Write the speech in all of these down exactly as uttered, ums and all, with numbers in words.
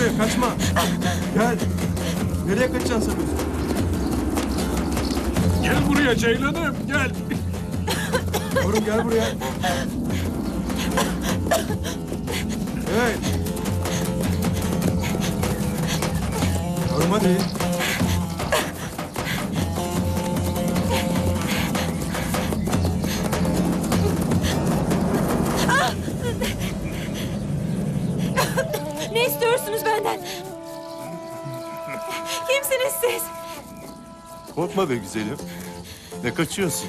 buraya, kaçma. Gel. Nereye kaçacaksın sanıyorsun? Gel buraya Ceylan'ım, gel. Yavrum gel buraya. Evet. Yavrum hadi. Ne istiyorsunuz benden? Kimsiniz siz? Korkma be güzelim. Ne kaçıyorsun?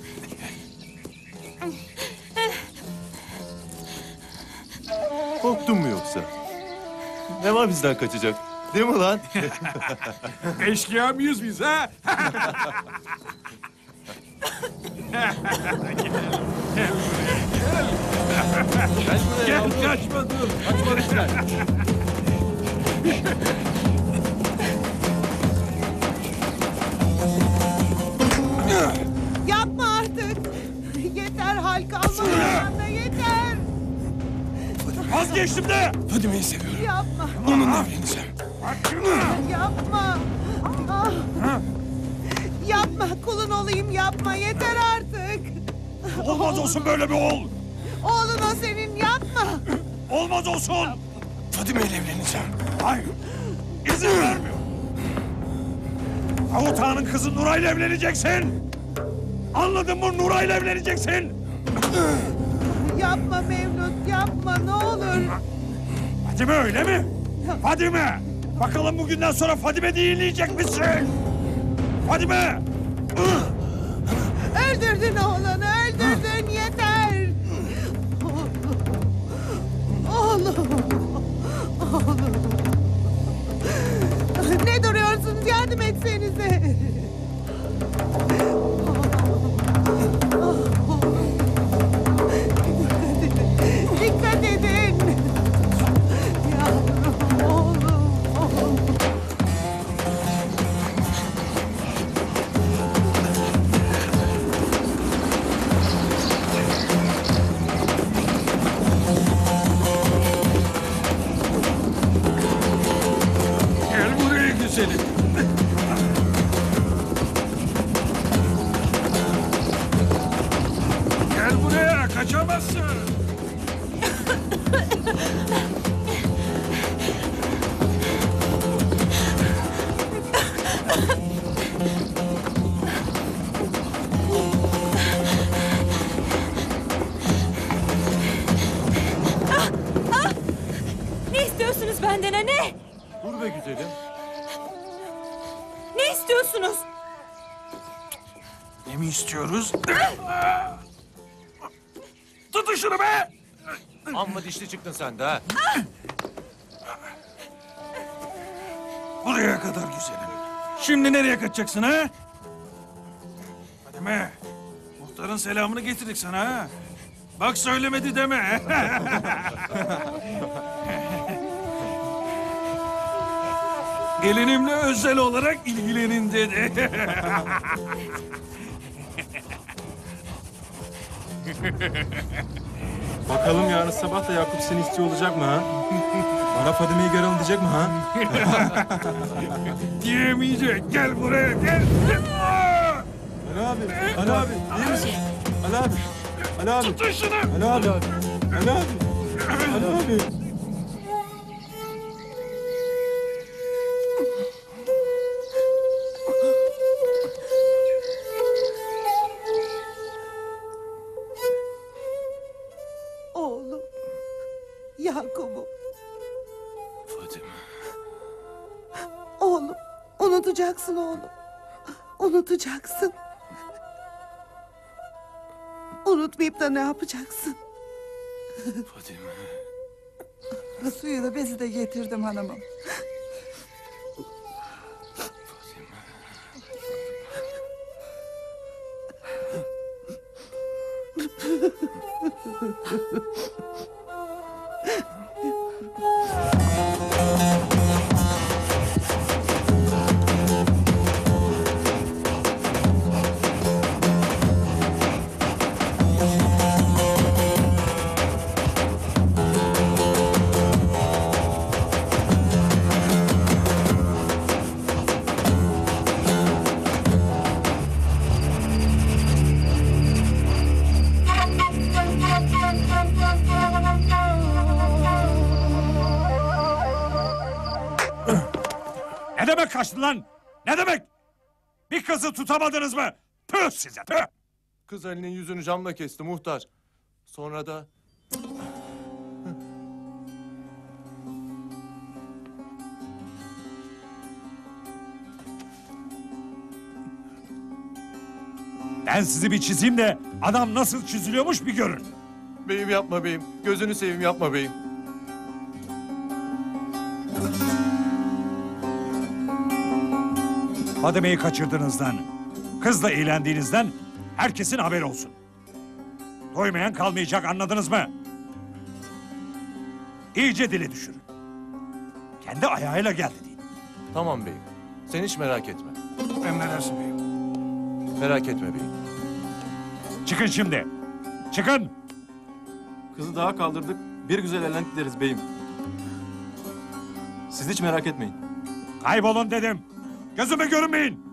Korktun mu yoksa? Ne var bizden kaçacak? Değil mi lan? Eşkıya mıyız biz ha? Gel, kaçma dur. Kaçma lütfen. Yapma artık. Yeter, hal kalmadı bana, yeter. Vazgeçtim de. Fadime'yi seviyorum. Yapma, Onunla evleneceğim. yapma. Ah. Yapma, kulun olayım, yapma. Yeter artık. Olmaz olsun böyle bir oğul. Oğlun o senin, yapma. Olmaz olsun. Fadime'yle evleneceğim. Hayır. İzin vermiyor. Davut Ağa'nın kızı Nuray'la evleneceksin. Anladın mı? Nuray'la evleneceksin. Yapma Mevlüt, yapma ne olur. Fadime öyle mi? Fadime! Bakalım bugünden sonra Fadime dinleyecek misin? Fadime! Öldürdün oğlanı, öldürdün, yeter. Oğlum. Oğlum. Ne duruyorsunuz? Yardım etsenize. Dikkat edin. Yavrum, oğlum, oğlum. Gel buraya güzelim. Gel buraya, kaçamazsın. Ne istiyorsunuz benden ha, ne? Dur be güzelim. Ne istiyorsunuz? Ne mi istiyoruz? Tutun şunu be! Amma dişli çıktın sen de ha. Buraya kadar güzelim. Şimdi nereye kaçacaksın ha? Fadime, muhtarın selamını getirdik sana ha. Bak söylemedi deme. Gelinimle özel olarak ilgilenin dedi. Bakalım yarın sabah da Yakup seni istiyor olacak mı ha? Bana Fadime'yi geri alın diyecek mi ha? Diyemeyecek. Gel buraya gel. Ali abi, Ali abi, iyi misin? Ali abi, Ali abi, Tutun şunu. Ali abi, Ali abi, Ali abi. Oğlum. Yakup'um. Fadime. Oğlum. Unutacaksın oğlum. Unutacaksın. Unutmayıp da ne yapacaksın? Fadime. Suyu da bezi de getirdim hanımım. demek kaçtın lan? Ne demek? Bir kızı tutamadınız mı? Tüh size tüh! Kız Ali'nin yüzünü camla kesti muhtar. Sonra da... Ben sizi bir çizeyim de adam nasıl çiziliyormuş bir görün. Beyim yapma beyim. Gözünü seveyim yapma beyim. Fadime'yi kaçırdığınızdan, kızla eğlendiğinizden herkesin haberi olsun. Doymayan kalmayacak, anladınız mı? İyice dili düşürün. Kendi ayağıyla geldi deyin. Tamam beyim. Sen hiç merak etme. Emredersin beyim. Merak etme beyim. Çıkın şimdi. Çıkın. Kızı daha kaldırdık. Bir güzel eğlendik deriz beyim. Siz hiç merak etmeyin. Kaybolun dedim. Gözüme görünmeyin.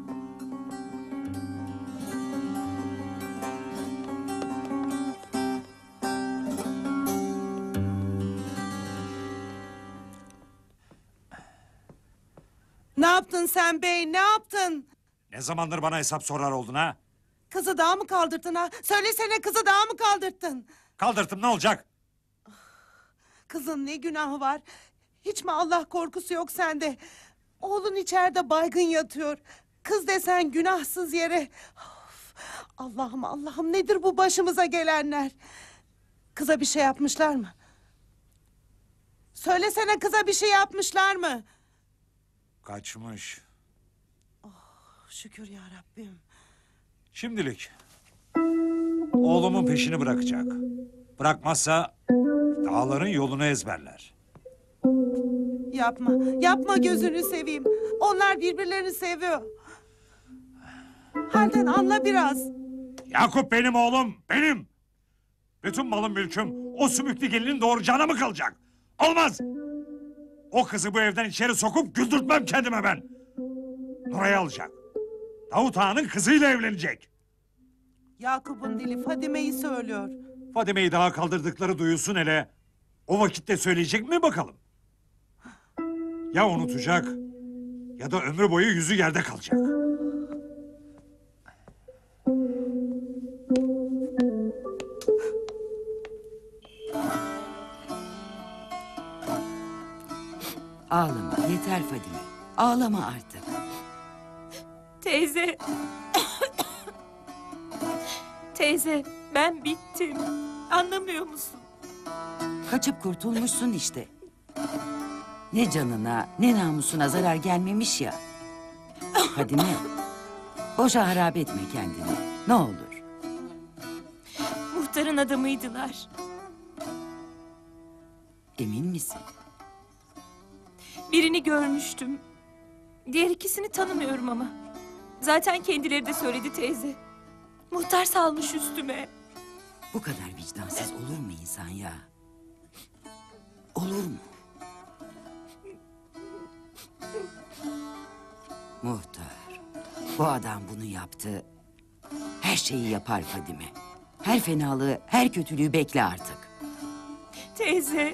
Ne yaptın sen bey, ne yaptın? Ne zamandır bana hesap sorar oldun ha? Kızı daha mı kaldırttın ha? Söylesene, kızı daha mı kaldırttın? Kaldırttım, ne olacak? Kızın ne günahı var? Hiç mi Allah korkusu yok sende? Oğlun içeride baygın yatıyor. Kız desen günahsız yere. Of, Allah'ım Allah'ım, nedir bu başımıza gelenler? Kıza bir şey yapmışlar mı? Söylesene, kıza bir şey yapmışlar mı? Kaçmış. Şükür ya Rabbim. Şimdilik. Oğlumun peşini bırakacak. Bırakmazsa dağların yolunu ezberler. Yapma, yapma, gözünü seveyim. Onlar birbirlerini seviyor. Halden anla biraz. Yakup benim oğlum, benim. Bütün malım mülküm o sümüklü gelinin doğuracağına mı kalacak? Olmaz. O kızı bu evden içeri sokup güldürtmem kendime ben. Nuray'ı alacak. Davut Ağa'nın kızıyla evlenecek. Yakup'un dili Fadime'yi söylüyor. Fadime'yi daha kaldırdıkları duyulsun hele. O vakitte söyleyecek mi bakalım? Ya unutacak ya da ömrü boyu yüzü yerde kalacak. Ağlama yeter Fadime. Ağlama artık. Teyze. Teyze, ben bittim. Anlamıyor musun? Kaçıp kurtulmuşsun işte. Ne canına ne namusuna zarar gelmemiş ya. Fadime, boşa harap etme kendini. Ne olur. Muhtarın adamıydılar. Emin misin? Birini görmüştüm. Diğer ikisini tanımıyorum ama. Zaten kendileri de söyledi teyze. Muhtar salmış üstüme. Bu kadar vicdansız olur mu insan ya? Olur mu? Muhtar, bu adam bunu yaptı. Her şeyi yapar Fadime. Her fenalığı, her kötülüğü bekle artık. Teyze.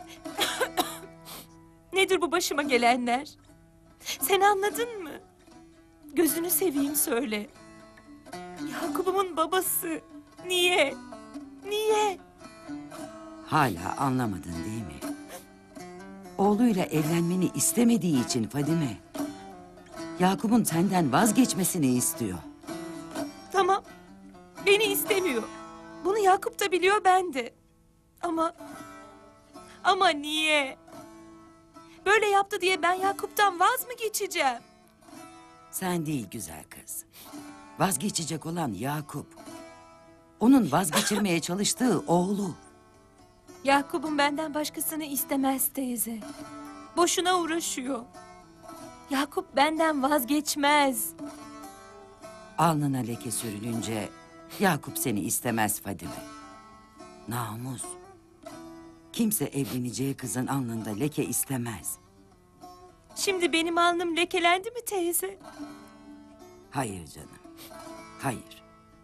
Nedir bu başıma gelenler? Sen anladın mı? Gözünü seveyim söyle. Yakup'umun babası. Niye? Niye? Hala anlamadın değil mi? Oğluyla evlenmeni istemediği için Fadime. Yakup'un senden vazgeçmesini istiyor. Tamam. Beni istemiyor. Bunu Yakup da biliyor, ben de. Ama... Ama niye? Böyle yaptı diye ben Yakup'tan vaz mı geçeceğim? Sen değil güzel kız. Vazgeçecek olan Yakup. Onun vazgeçirmeye çalıştığı oğlu. Yakup'un benden başkasını istemez teyze. Boşuna uğraşıyor. Yakup benden vazgeçmez. Alnına leke sürülünce Yakup seni istemez Fadime. Namus. Kimse evleneceği kızın alnında leke istemez. Şimdi benim alnım lekelendi mi teyze? Hayır canım. Hayır.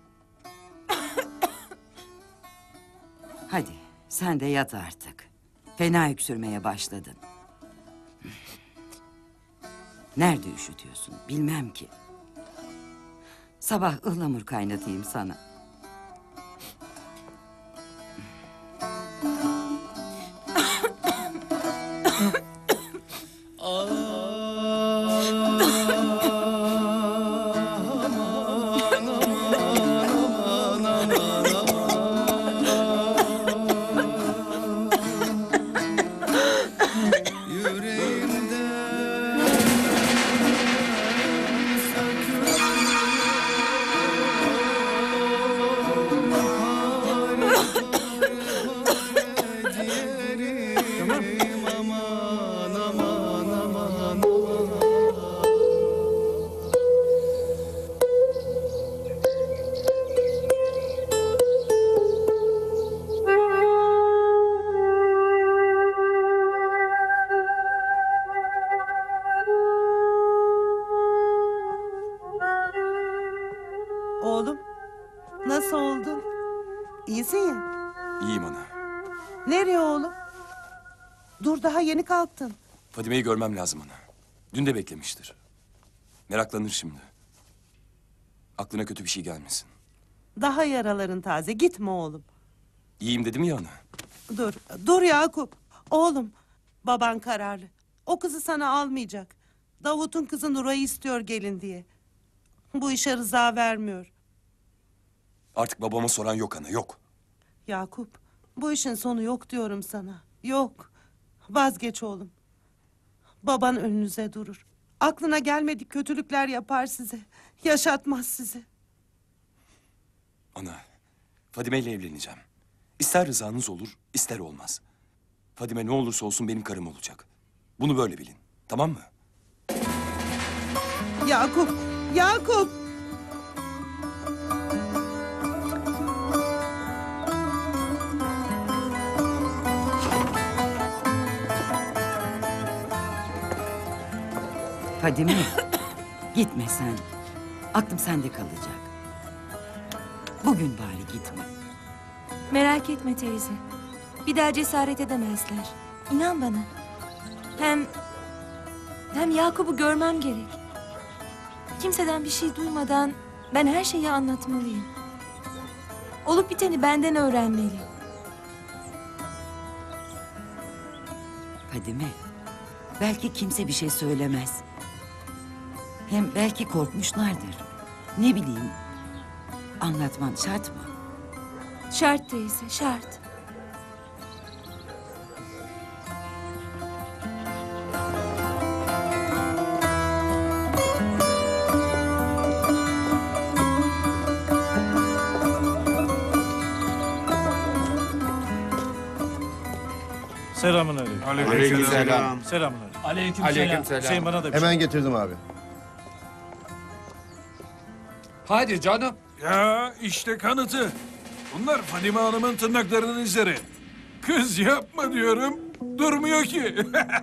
Hadi sen de yat artık. Fena öksürmeye başladın. Nerede üşütüyorsun bilmem ki. Sabah ıhlamur kaynatayım sana. Oğlum, nasıl oldun? İyisin ya. İyiyim ana. Nereye oğlum? Dur, daha yeni kalktın. Fadime'yi görmem lazım ana. Dün de beklemiştir. Meraklanır şimdi. Aklına kötü bir şey gelmesin. Daha yaraların taze, gitme oğlum. İyiyim dedim ya ana. Dur, dur Yakup. Oğlum, baban kararlı. O kızı sana almayacak. Davut'un kızı Nuray'ı istiyor gelin diye. Bu işe rıza vermiyor. Artık babama soran yok ana, yok. Yakup, bu işin sonu yok diyorum sana. Yok. Vazgeç oğlum. Baban önünüze durur. Aklına gelmedik kötülükler yapar size. Yaşatmaz sizi. Ana, Fadime ile evleneceğim. İster rızanız olur, ister olmaz. Fadime ne olursa olsun benim karım olacak. Bunu böyle bilin, tamam mı? Yakup, Yakup. Fadime, gitme sen. Aklım sende kalacak. Bugün bari gitme. Merak etme teyze. Bir daha cesaret edemezler. İnan bana. Hem... Hem Yakup'u görmem gerek. Kimseden bir şey duymadan ben her şeyi anlatmalıyım. Olup biteni benden öğrenmeli. Fadime, belki kimse bir şey söylemez. Hem belki korkmuşlardır. Ne bileyim, anlatman şart mı? Şart teyze, şart. Selamun aleyküm. Aleykümselam. Selamun aleyküm. Aleykümselam. Hüseyin bana da bir Hemen şey. getirdim abi. Hadi canım. Ya işte kanıtı. Bunlar Fadime Hanım'ın tırnaklarının izleri. Kız yapma diyorum, durmuyor ki.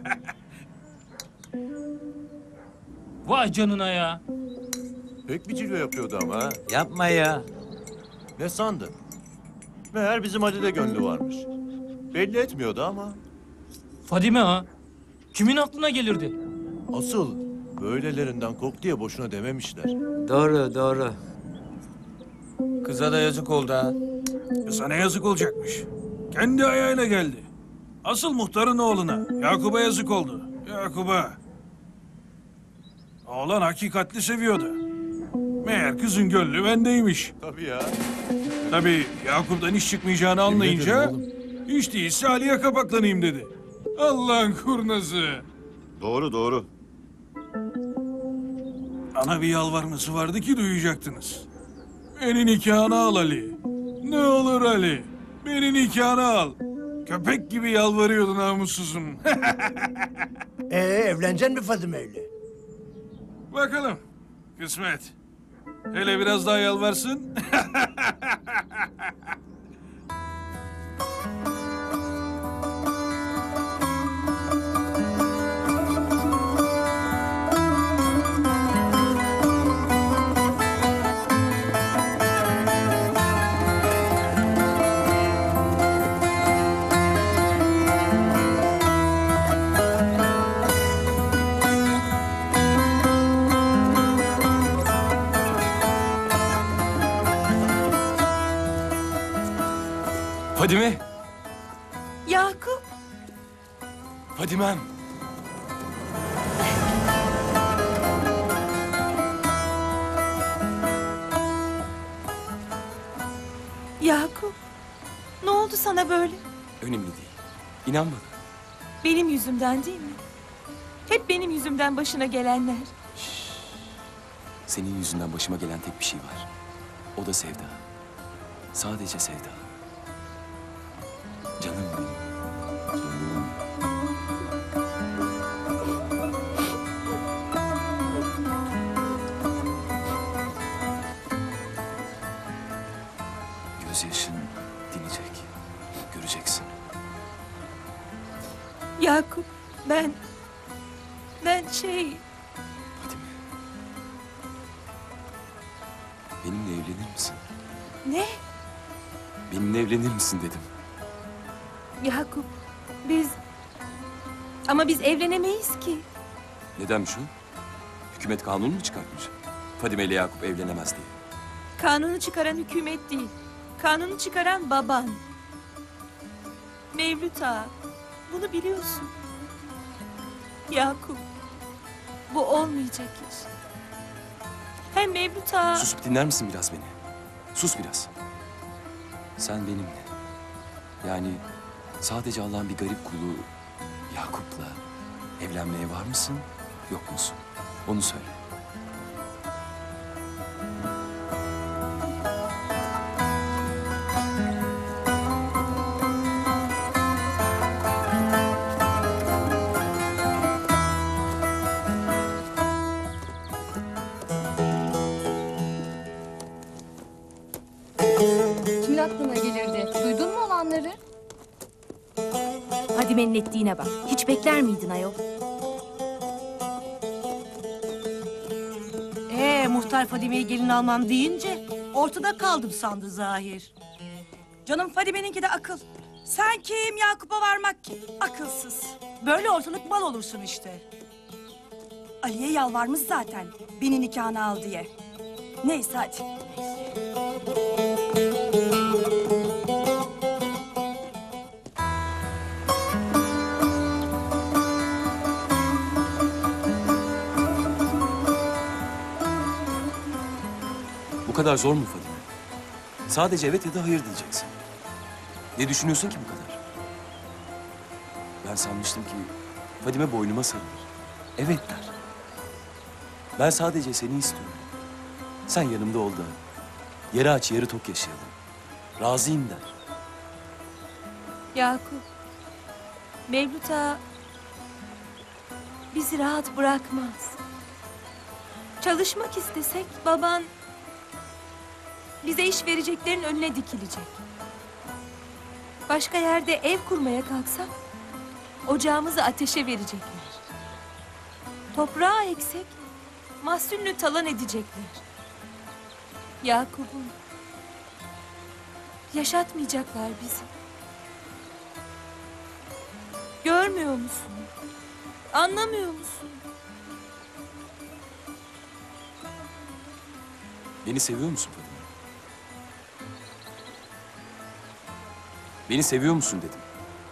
Vay canına ya. Pek bir cilve yapıyordu ama ha. Yapma ya. Ne sandın? Meğer bizim Ali'de gönlü varmış. Belli etmiyordu ama. Fadime ha. Kimin aklına gelirdi? Asıl böylelerinden kork diye boşuna dememişler. Doğru, doğru. Kıza da yazık oldu ha. Sana yazık olacakmış. Kendi ayağıyla geldi. Asıl muhtarın oğluna. Yakup'a yazık oldu. Yakup'a. Oğlan hakikatli seviyordu. Meğer kızın gönlü bendeymiş. Tabii ya. Tabii Yakup'tan iş çıkmayacağını anlayınca... ...hiç değilse Ali'ye kapaklanayım dedi. Allah'ın kurnazı. Doğru doğru. Ana bir yalvarması vardı ki duyacaktınız. Beni nikahına al Ali. Ne olur Ali. Beni nikahına al. Köpek gibi yalvarıyordu namussuzum. Ee evleneceksin mi Fadime'yle? Bakalım. Kısmet. Hele biraz daha yalvarsın. Fadime! Yakup. Fadimem! Yakup. Ne oldu sana böyle? Önemli değil. İnan bana. Benim yüzümden değil mi? Hep benim yüzümden başına gelenler. Senin yüzünden başıma gelen tek bir şey var. O da sevda. Sadece sevda. Canım benim. Canım. Gözyaşın dinecek. Göreceksin. Yakup, ben... Ben şey... Fadime. Benimle evlenir misin? Ne? Benimle evlenir misin dedim. Yakup, biz... Ama biz evlenemeyiz ki. Nedenmiş o? Hükümet kanun mu çıkartmış? Fadime ile Yakup evlenemez diye. Kanunu çıkaran hükümet değil. Kanunu çıkaran baban. Mevlüt Ağa. Bunu biliyorsun. Yakup. Bu olmayacak iş. Hem Mevlüt Ağa... Susup dinler misin biraz beni? Sus biraz. Sen benimle. Yani sadece Allah'ın bir garip kulu Yakup'la evlenmeye var mısın, yok musun? Onu söyle. Kimin aklına gelirdi? Duydun mu olanları? Fadime'nin ettiğine bak. Hiç bekler miydin ayol? Ee, muhtar Fadime'yi gelin almam deyince ortada kaldım sandı Zahir. Canım Fadime'ninki de akıl. Sen kim Yakup'a varmak kim? Akılsız. Böyle ortalık mal olursun işte. Ali'ye yalvarmış zaten beni nikahına al diye. Neyse hadi. Bu kadar zor mu Fadime? Sadece evet ya da hayır diyeceksin. Ne düşünüyorsun ki bu kadar? Ben sanmıştım ki Fadime boynuma sarılır. Evet der. Ben sadece seni istiyorum. Sen yanımda ol da yarı aç yarı tok yaşayalım. Razıyım der. Yakup. Mevlüt Ağa... bizi rahat bırakmaz. Çalışmak istesek baban... bize iş vereceklerin önüne dikilecek. Başka yerde ev kurmaya kalksak ocağımızı ateşe verecekler. Toprağa eksek mahsulünü talan edecekler. Yakup'um, yaşatmayacaklar bizi. Görmüyor musun? Anlamıyor musun? Beni seviyor musun Fadime? Beni seviyor musun dedim.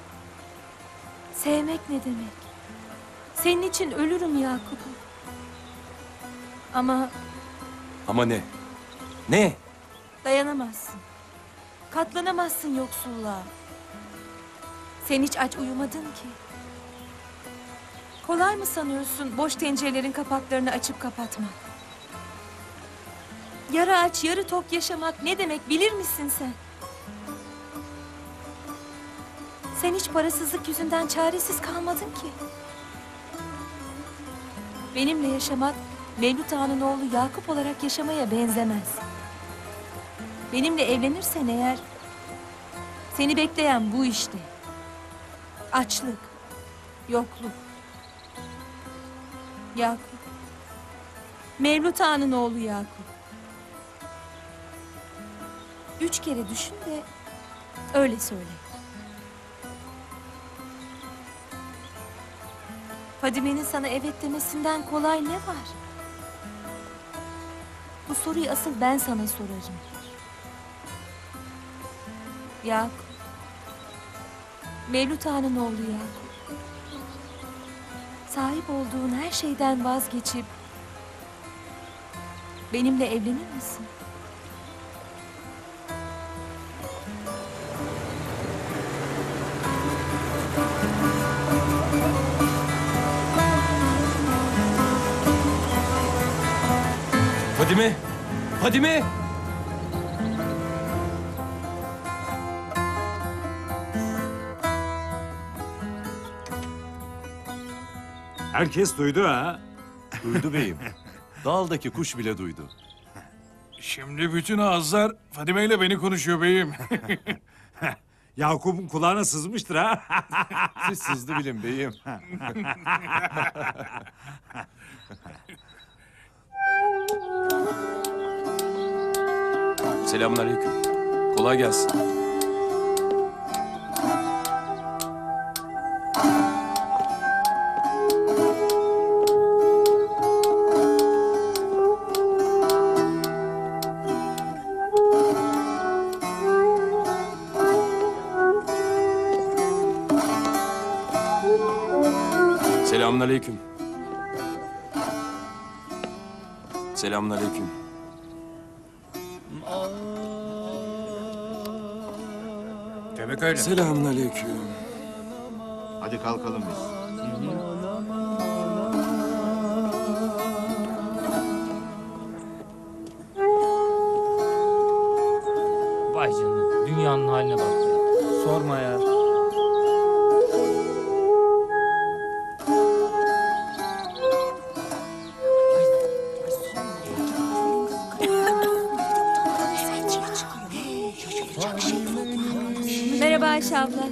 Sevmek ne demek? Senin için ölürüm Yakup'um. Ama Ama ne? Ne? dayanamazsın. Katlanamazsın yoksulluğa. Sen hiç aç uyumadın ki. Kolay mı sanıyorsun boş tencerelerin kapaklarını açıp kapatmak? Yarı aç, yarı tok yaşamak ne demek bilir misin sen? Sen hiç parasızlık yüzünden çaresiz kalmadın ki. Benimle yaşamak, Mevlüt Ağa'nın oğlu Yakup olarak yaşamaya benzemez. Benimle evlenirsen eğer, seni bekleyen bu işte. Açlık, yokluk. Yakup. Mevlüt Ağa'nın oğlu Yakup. Üç kere düşün de öyle söyle. Fadime'nin sana evet demesinden kolay ne var? Bu soruyu asıl ben sana sorarım. Yakup, Mevlüt Ağa'nın oğlu Yakup. Sahip olduğun her şeyden vazgeçip benimle evlenir misin? Fadime! Fadime! Herkes duydu ha. Duydu beyim. Dağıldaki kuş bile duydu. Şimdi bütün ağızlar Fadime ile beni konuşuyor beyim. Yakup'un kulağına sızmıştır ha. Siz sızdı bilin beyim. Selamünaleyküm. Kolay gelsin. Selamünaleyküm. Selamünaleyküm. Demek öyle. Selamünaleyküm. Hadi kalkalım biz. Vay canına. Dünyanın haline bak be. Sorma ya. Merhaba Ayşe abla.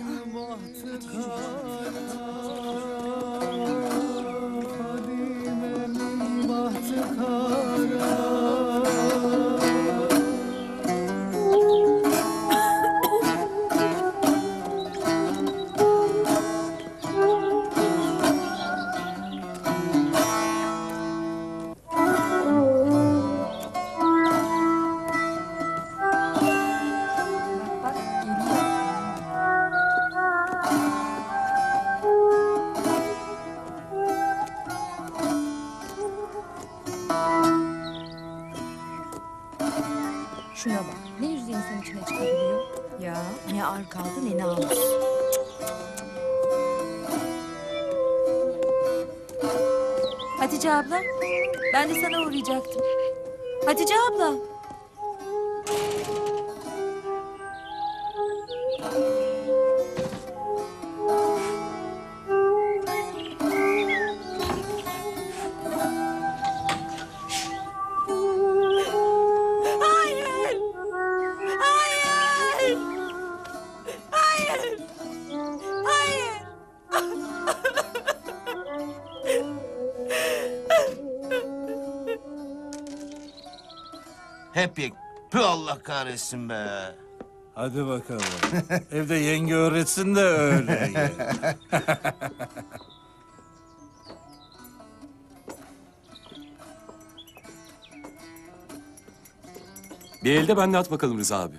Şuna bak. Ne yüzle insan içine çıkabiliyor? Ya ne ar kaldı ne namus. Hatice abla, ben de sana uğrayacaktım. Hatice abla. Hayır! Hayır! Hayır! Hayır! Hep yek. Pü Allah kahretsin be. Hadi bakalım. Evde yenge öğretsin de öyle ye. Bir elde ben de at bakalım Rıza abi.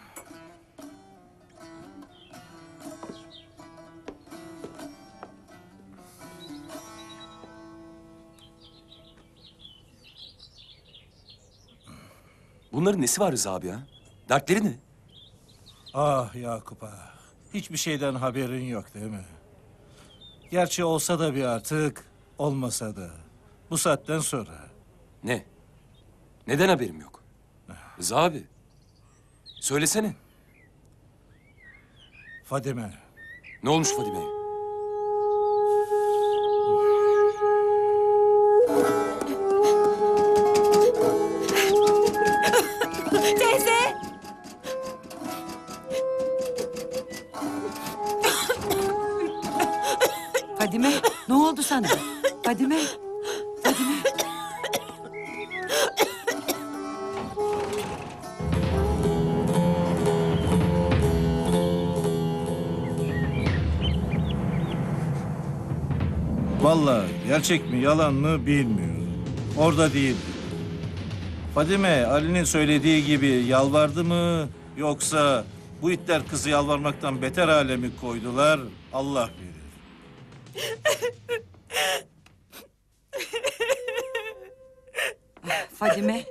Bunların nesi var Rıza abi ya? Dertleri ne? Ah Yakup ah. Hiçbir şeyden haberin yok değil mi? Gerçi olsa da bir artık, olmasa da. Bu saatten sonra. Ne? Neden haberim yok? Rıza abi. Söylesene. Fadime. Ne olmuş Fadime'ye? Teyze! Fadime, ne oldu sana? Fadime, Fadime. Vallahi gerçek mi yalan mı bilmiyorum. Orada değil. Fadime Ali'nin söylediği gibi yalvardı mı yoksa Bu itler kızı yalvarmaktan beter alemi koydular. Allah bilir. Fadime.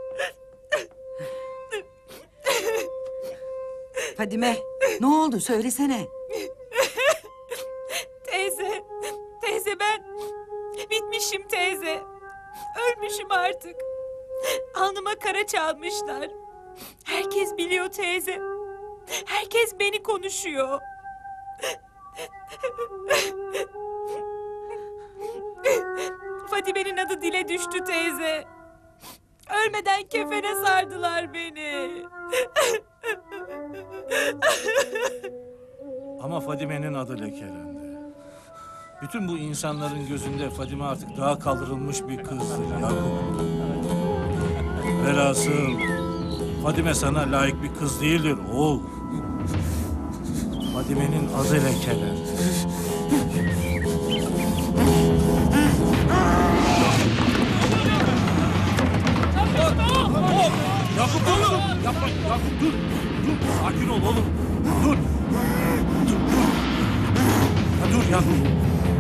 Fadime, ne oldu söylesene. Teyze, teyze ben bitmişim teyze. Ölmüşüm artık. Alnıma kara çalmışlar. Herkes biliyor teyze. Herkes beni konuşuyor. Fadime'nin adı dile düştü teyze. Ölmeden kefene sardılar beni. Ama Fadime'nin adı lekelendi. Bütün bu insanların gözünde Fadime artık daha kaldırılmış bir kızdır Yakup. Velhasıl Fadime sana layık bir kız değildir oğul. Fadime'nin adı lekelendi. Yakup dur! Yapma! Yakup dur! Dur! Sakin ol oğlum! Dur! Dur! Ya dur Yakup!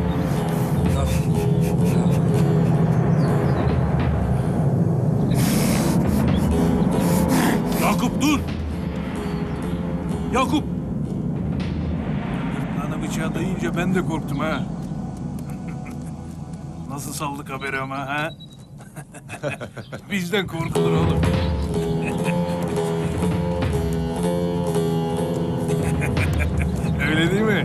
Yakup dur! Yakup! Bana bıçağı dayayınca ben de korktum ha. Nasıl saldık haberi ama ha? Bizden korkulur oğlum. Öyle değil mi?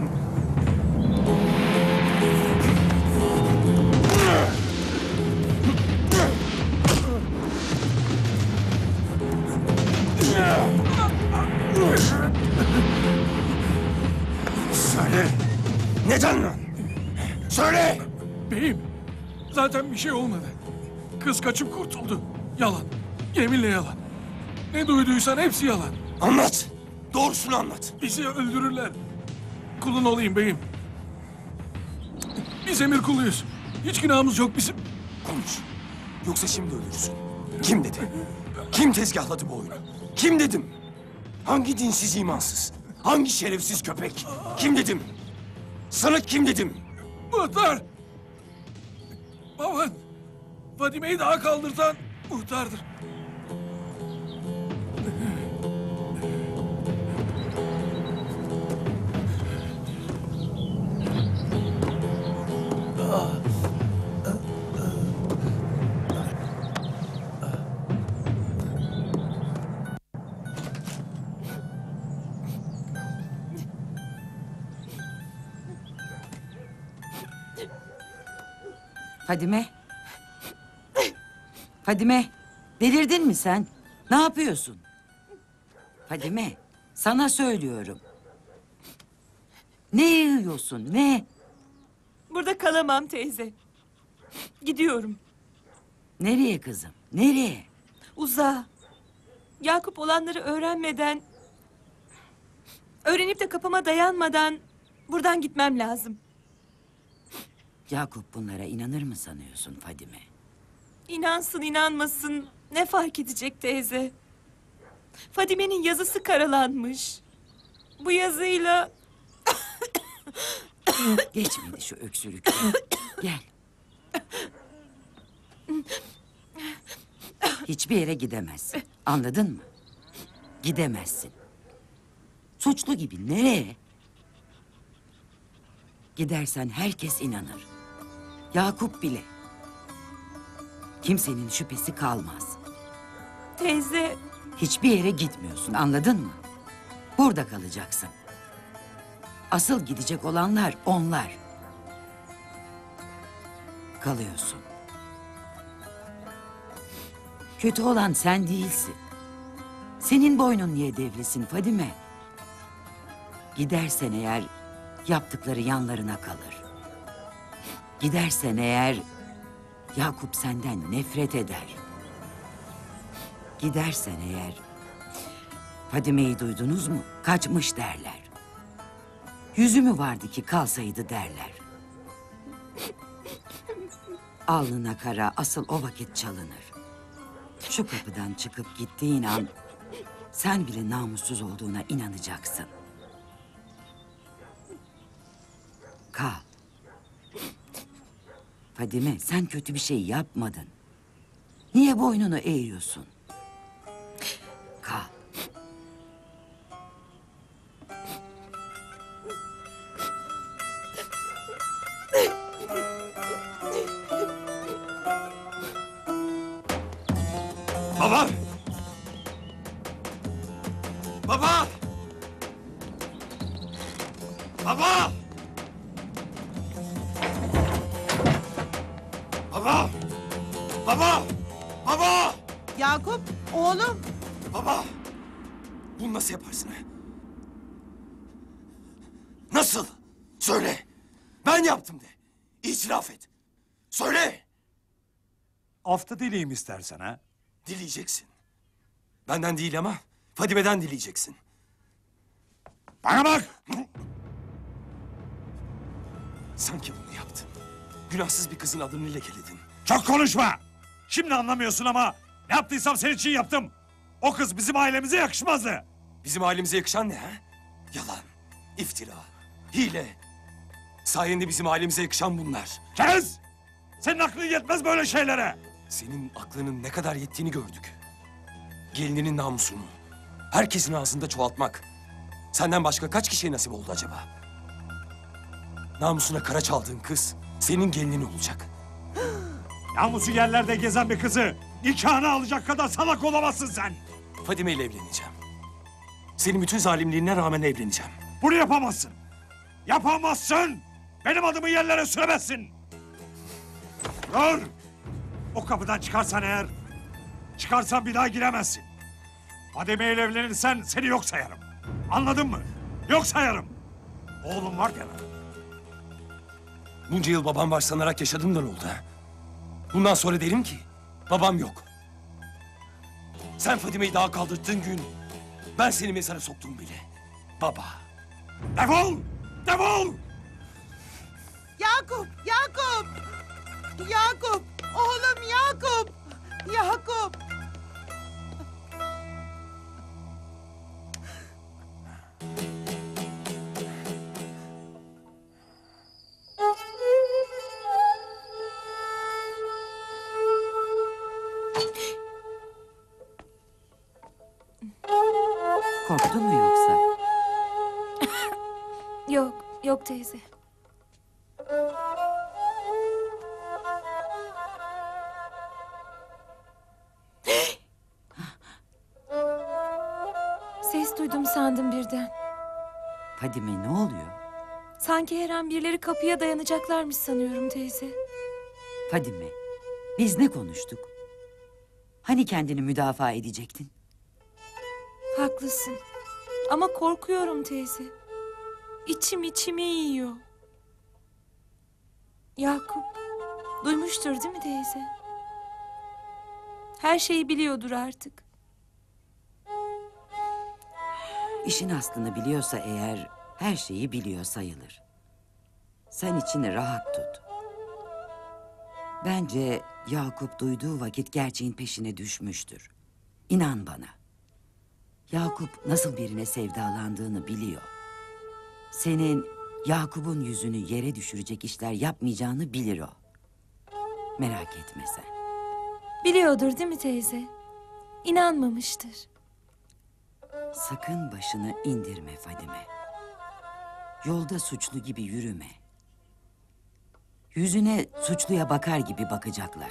Söyle. Neden lan? Söyle. Beyim, zaten bir şey olmadı. Kız kaçıp kurtuldu. Yalan. Yeminle yalan. Ne duyduysan hepsi yalan. Anlat. Doğrusunu anlat. Bizi öldürürler. Kulun olayım beyim. Biz emir kuluyuz. Hiç günahımız yok bizim. Konuş. Yoksa şimdi ölürsün. Kim dedi? Kim tezgahladı bu oyunu? Kim dedim? Hangi dinsiz imansız? Hangi şerefsiz köpek? Kim dedim? Sana kim dedim? Muhtar! Baban, Fadime'yi daha kaldırtan muhtardır. Fadime. Fadime, delirdin mi sen? Ne yapıyorsun? Fadime, sana söylüyorum. Ne yiyorsun, ne? Burada kalamam teyze. Gidiyorum. Nereye kızım, nereye? Uzağa. Yakup olanları öğrenmeden... ...öğrenip de kapıma dayanmadan... ...buradan gitmem lazım. Yakup bunlara inanır mı sanıyorsun Fadime? İnansın inanmasın ne fark edecek teyze? Fadime'nin yazısı karalanmış. Bu yazıyla... Geçmedi şu öksürük. Gel. Hiçbir yere gidemezsin. Anladın mı? Gidemezsin. Suçlu gibi nereye? Gidersen herkes inanır. Yakup bile. Kimsenin şüphesi kalmaz. Teyze... Hiçbir yere gitmiyorsun, anladın mı? Burada kalacaksın. Asıl gidecek olanlar onlar. Kalıyorsun. Kötü olan sen değilsin. Senin boynun niye devrilsin Fadime? Gidersen eğer yaptıkları yanlarına kalır. Gidersen eğer Yakup senden nefret eder. Gidersen eğer Fadime'yi duydunuz mu? Kaçmış derler. Yüzü mü vardı ki kalsaydı derler. Alnına kara asıl o vakit çalınır. Şu kapıdan çıkıp gittiğin an Sen bile namussuz olduğuna inanacaksın. Kal. Fadime, sen kötü bir şey yapmadın. Niye boynunu eğiyorsun? Kal. Baba! Baba! Baba! Baba! Baba! Baba! Yakup, oğlum. Baba! Bunu nasıl yaparsın ha? Nasıl? Söyle. Ben yaptım de. İtiraf et. Söyle. Afta dileyim istersen ha. Dileyeceksin. Benden değil ama Fadime'den dileyeceksin. Bana bak! Sanki bunu yaptın. Günahsız bir kızın adını lekeledin. Çok konuşma! Şimdi anlamıyorsun ama ne yaptıysam senin için yaptım. O kız bizim ailemize yakışmazdı. Bizim ailemize yakışan ne ha? Yalan, iftira, hile. Sayende bizim ailemize yakışan bunlar. Kes! Senin aklın yetmez böyle şeylere. Senin aklının ne kadar yettiğini gördük. Gelininin namusunu herkesin ağzında çoğaltmak senden başka kaç kişiye nasip oldu acaba? Namusuna kara çaldığın kız senin gelinin olacak. Namusu yerlerde gezen bir kızı nikahına alacak kadar salak olamazsın sen. Fadime ile evleneceğim. Senin bütün zalimliğine rağmen evleneceğim. Bunu yapamazsın. Yapamazsın. Benim adımı yerlere süremezsin. Dur. O kapıdan çıkarsan eğer, çıkarsan bir daha giremezsin. Fadime ile evlenirsen seni yok sayarım. Anladın mı? Yok sayarım. Oğlum var ya. Bunca yıl babam var sanarak yaşadım da ne oldu ha? Bundan sonra derim ki babam yok. Sen Fadime'yi daha kaldırdığın gün ben seni mezara soktum bile. Baba. Defol! Defol! Yakup, Yakup! Yakup, oğlum Yakup! Yakup! Korktun mu yoksa? Yok, yok teyze. Ses duydum sandım birden. Fadime, ne oluyor? Sanki her an birileri kapıya dayanacaklarmış sanıyorum teyze. Fadime, biz ne konuştuk? Hani kendini müdafaa edecektin? Haklısın. Ama korkuyorum teyze. İçim içimi yiyor. Yakup duymuştur değil mi teyze? Her şeyi biliyordur artık. İşin aslını biliyorsa eğer her şeyi biliyor sayılır. Sen içini rahat tut. Bence Yakup duyduğu vakit gerçeğin peşine düşmüştür. İnan bana. Yakup nasıl birine sevdalandığını biliyor. Senin Yakup'un yüzünü yere düşürecek işler yapmayacağını bilir o. Merak etme sen. Biliyordur değil mi teyze? İnanmamıştır. Sakın başını indirme Fadime. Yolda suçlu gibi yürüme. Yüzüne suçluya bakar gibi bakacaklar.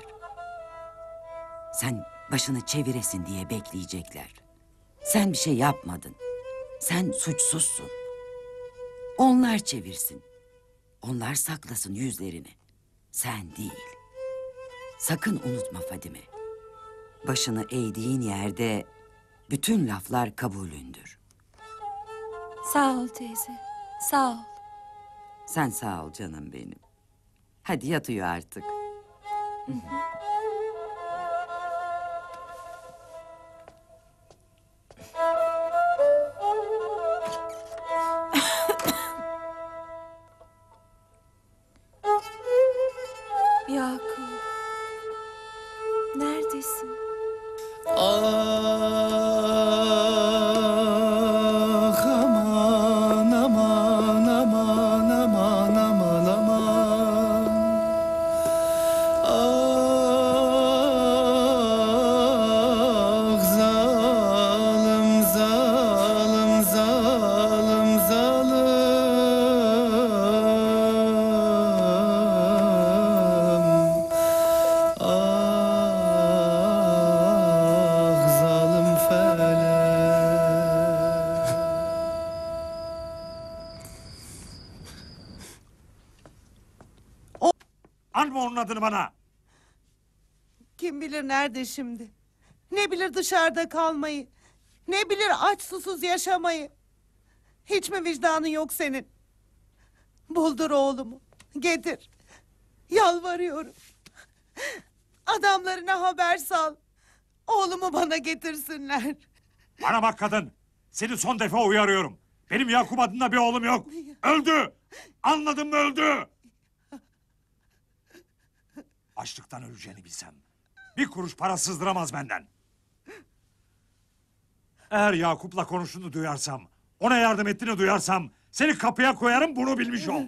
Sen başını çeviresin diye bekleyecekler. Sen bir şey yapmadın. Sen suçsuzsun. Onlar çevirsin. Onlar saklasın yüzlerini. Sen değil. Sakın unutma Fadime. Başını eğdiğin yerde bütün laflar kabulündür. Sağ ol teyze. Sağ ol. Sen sağ ol canım benim. Hadi yat uyu artık. Yakup. Neredesin? Ah. Söyleme onun adını bana. Kim bilir nerede şimdi? Ne bilir dışarıda kalmayı? Ne bilir aç susuz yaşamayı? Hiç mi vicdanın yok senin? Buldur oğlumu. Getir. Yalvarıyorum. Adamlarına haber sal. Oğlumu bana getirsinler. Bana bak kadın. Seni son defa uyarıyorum. Benim Yakup adında bir oğlum yok. Öldü. Anladın mı, öldü. Açlıktan öleceğini bilsem bir kuruş para sızdıramaz benden. Eğer Yakup'la konuştuğunu duyarsam, ona yardım ettiğini duyarsam seni kapıya koyarım, bunu bilmiş ol.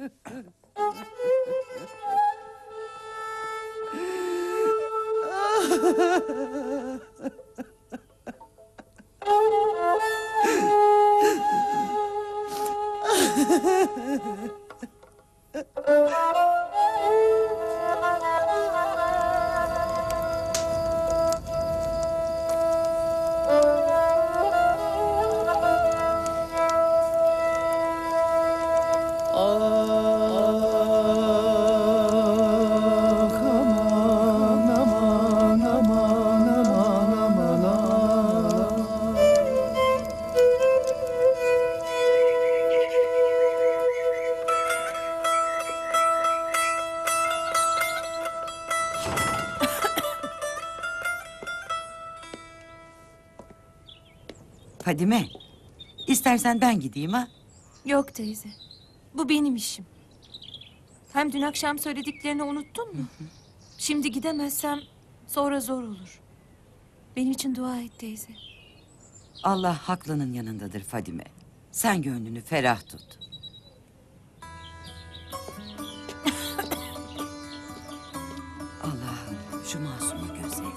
Fadime, istersen ben gideyim ha. Yok teyze. Bu benim işim. Hem dün akşam söylediklerini unuttun mu? Şimdi gidemezsem sonra zor olur. Benim için dua et teyze. Allah haklının yanındadır Fadime. Sen gönlünü ferah tut. Allah'ım şu masumu gözet.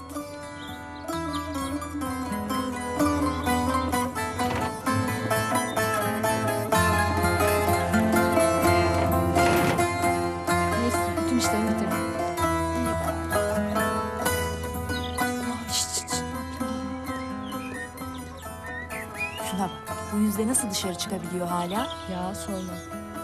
Neyse bütün işlerimi bitirdim. Şuna bak. Bu yüzde nasıl dışarı çıkabiliyor hala? Ya sorma.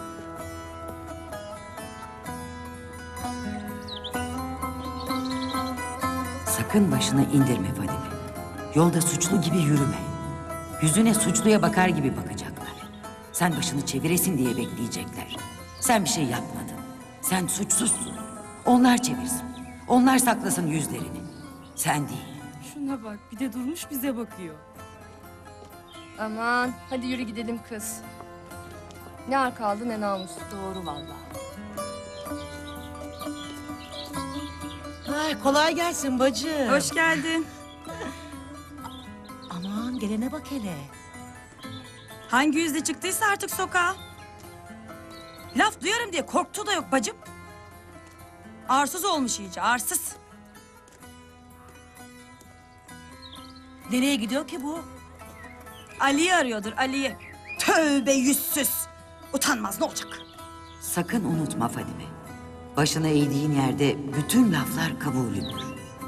Sakın başını indirme Fadime. Yolda suçlu gibi yürüme. Yüzüne suçluya bakar gibi bakacaklar. Sen başını çeviresin diye bekleyecekler. Sen bir şey yapmadın. Sen suçsuzsun. Onlar çevirsin. Onlar saklasın yüzlerini. Sen değil. Şuna bak. Bir de durmuş bize bakıyor. Aman hadi yürü gidelim kız. Ne ar kaldı ne namus. Doğru vallahi. Ay, kolay gelsin bacı. Hoş geldin. Aman gelene bak hele. Hangi yüzle çıktıysa artık sokağa. Laf duyarım diye korktuğu da yok bacım. Arsız olmuş iyice, arsız. Nereye gidiyor ki bu? Ali'yi arıyordur, Ali'yi. Tövbe yüzsüz. Utanmaz, ne olacak? Sakın unutma Fadime. Başını eğdiğin yerde bütün laflar kabulüdür.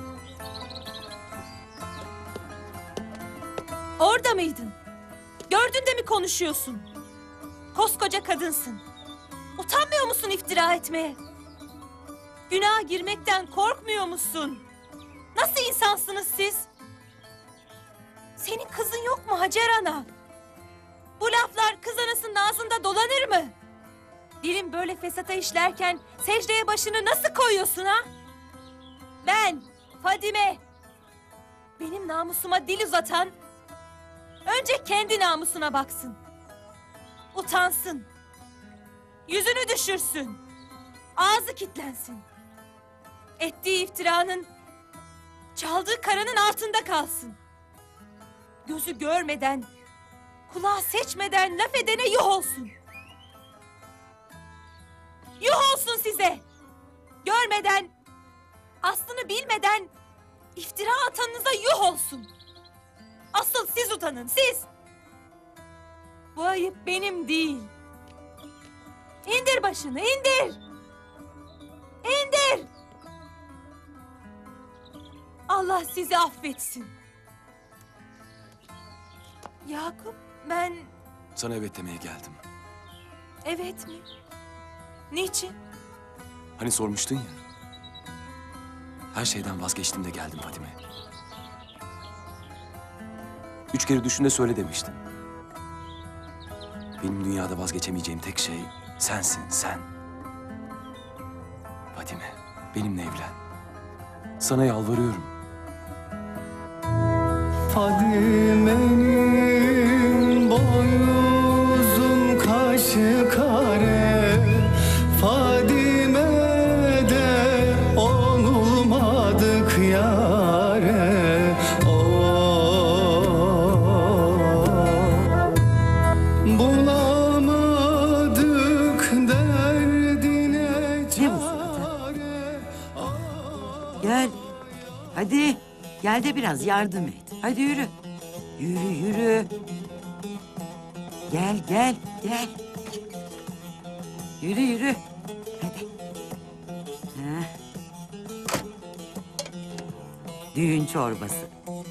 Orada mıydın? Gördün de mi konuşuyorsun? Koskoca kadınsın. Utanmıyor musun iftira etmeye? Günaha girmekten korkmuyor musun? Nasıl insansınız siz? Senin kızın yok mu Hacer Ana? Bu laflar kız anasının ağzında dolanır mı? Dilin böyle fesata işlerken secdeye başını nasıl koyuyorsun ha? Ben, Fadime, benim namusuma dil uzatan önce kendi namusuna baksın. Utansın. Yüzünü düşürsün. Ağzı kilitlensin. Ettiği iftiranın, çaldığı karanın altında kalsın. Gözü görmeden, kulağı seçmeden laf edene yuh olsun. Yuh olsun size. Görmeden, aslını bilmeden iftira atanınıza yuh olsun. Asıl siz utanın, siz. Bu ayıp benim değil. İndir başını, indir. İndir. Allah sizi affetsin. Yakup, ben Sana evet demeye geldim. evet mi? Niçin? Hani sormuştun ya. Her şeyden vazgeçtim de geldim Fadime. Üç kere düşün de söyle demiştin. Benim dünyada vazgeçemeyeceğim tek şey sensin, sen. Fadime, benimle evlen. Sana yalvarıyorum. Fadime'nin boyu uzun, kaşı kare. Fadime'de olmadık yare. Bulamadık derdine çare. Gel. Hadi. Gel de biraz yardım et. Hadi yürü. Yürü yürü. Gel gel gel. Yürü yürü. Hadi. Heh. Düğün çorbası.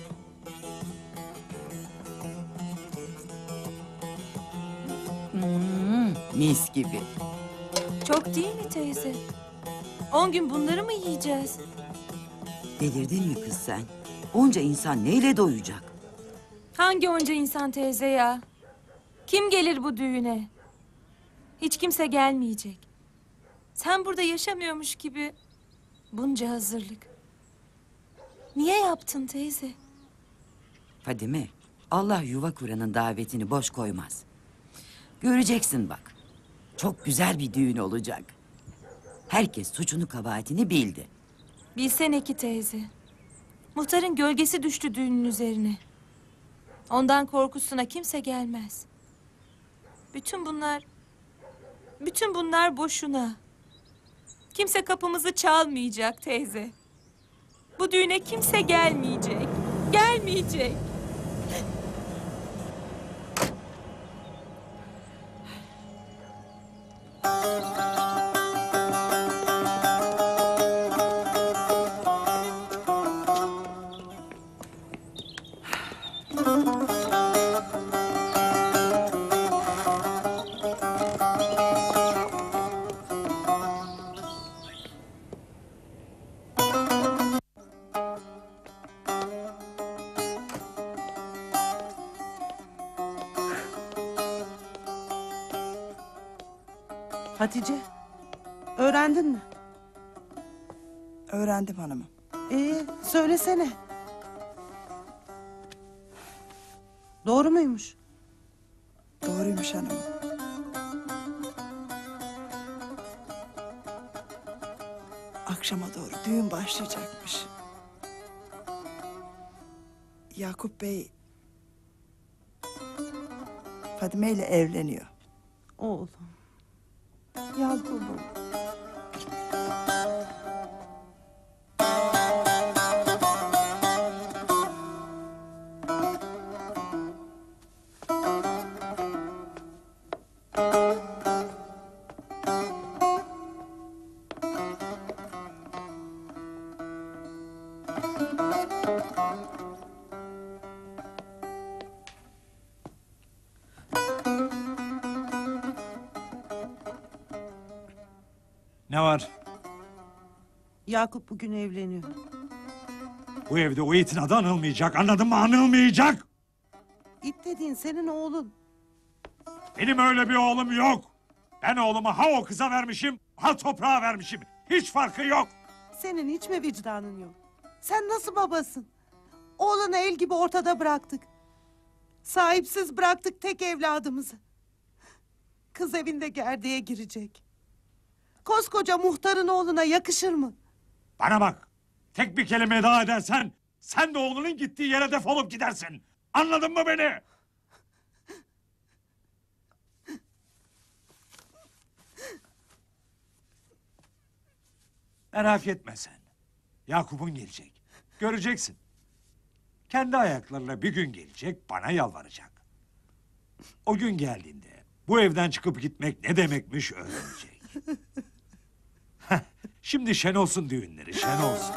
Hmm, mis gibi. Çok değil mi teyze? On gün bunları mı yiyeceğiz? Delirdin mi kız sen? Onca insan neyle doyacak? Hangi onca insan teyze ya? Kim gelir bu düğüne? Hiç kimse gelmeyecek. Sen burada yaşamıyormuş gibi bunca hazırlık. Niye yaptın teyze? Fadime, Allah yuva kuranın davetini boş koymaz. Göreceksin bak. Çok güzel bir düğün olacak. Herkes suçunu kabahatini bildi. Bilsene ki teyze. Muhtarın gölgesi düştü düğünün üzerine. Ondan korkusuna kimse gelmez. Bütün bunlar... Bütün bunlar boşuna. Kimse kapımızı çalmayacak teyze. Bu düğüne kimse gelmeyecek. Gelmeyecek. Hatice, öğrendin mi? Öğrendim hanımım. Ee, söylesene. Doğru muymuş? Doğruymuş hanımım. Akşama doğru düğün başlayacakmış. Yakup Bey Fadime ile evleniyor. Oğlum. Yakup'um. Ne var? Yakup bugün evleniyor. Bu evde o itin adı anılmayacak. Anladın mı? Anılmayacak. İt dediğin senin oğlun. Benim öyle bir oğlum yok. Ben oğlumu ha o kıza vermişim, ha toprağa vermişim. Hiç farkı yok. Senin hiç mi vicdanın yok? Sen nasıl babasın? Oğlanı el gibi ortada bıraktık. Sahipsiz bıraktık tek evladımızı. Kız evinde gerdeğe girecek. Koskoca muhtarın oğluna yakışır mı? Bana bak. Tek bir kelime daha edersen sen de oğlunun gittiği yere defolup gidersin. Anladın mı beni? Merak etme sen. Yakup'un gelecek. Göreceksin. Kendi ayaklarıyla bir gün gelecek, bana yalvaracak. O gün geldiğinde bu evden çıkıp gitmek ne demekmiş öğrenecek. Heh, şimdi şen olsun düğünleri, şen olsun.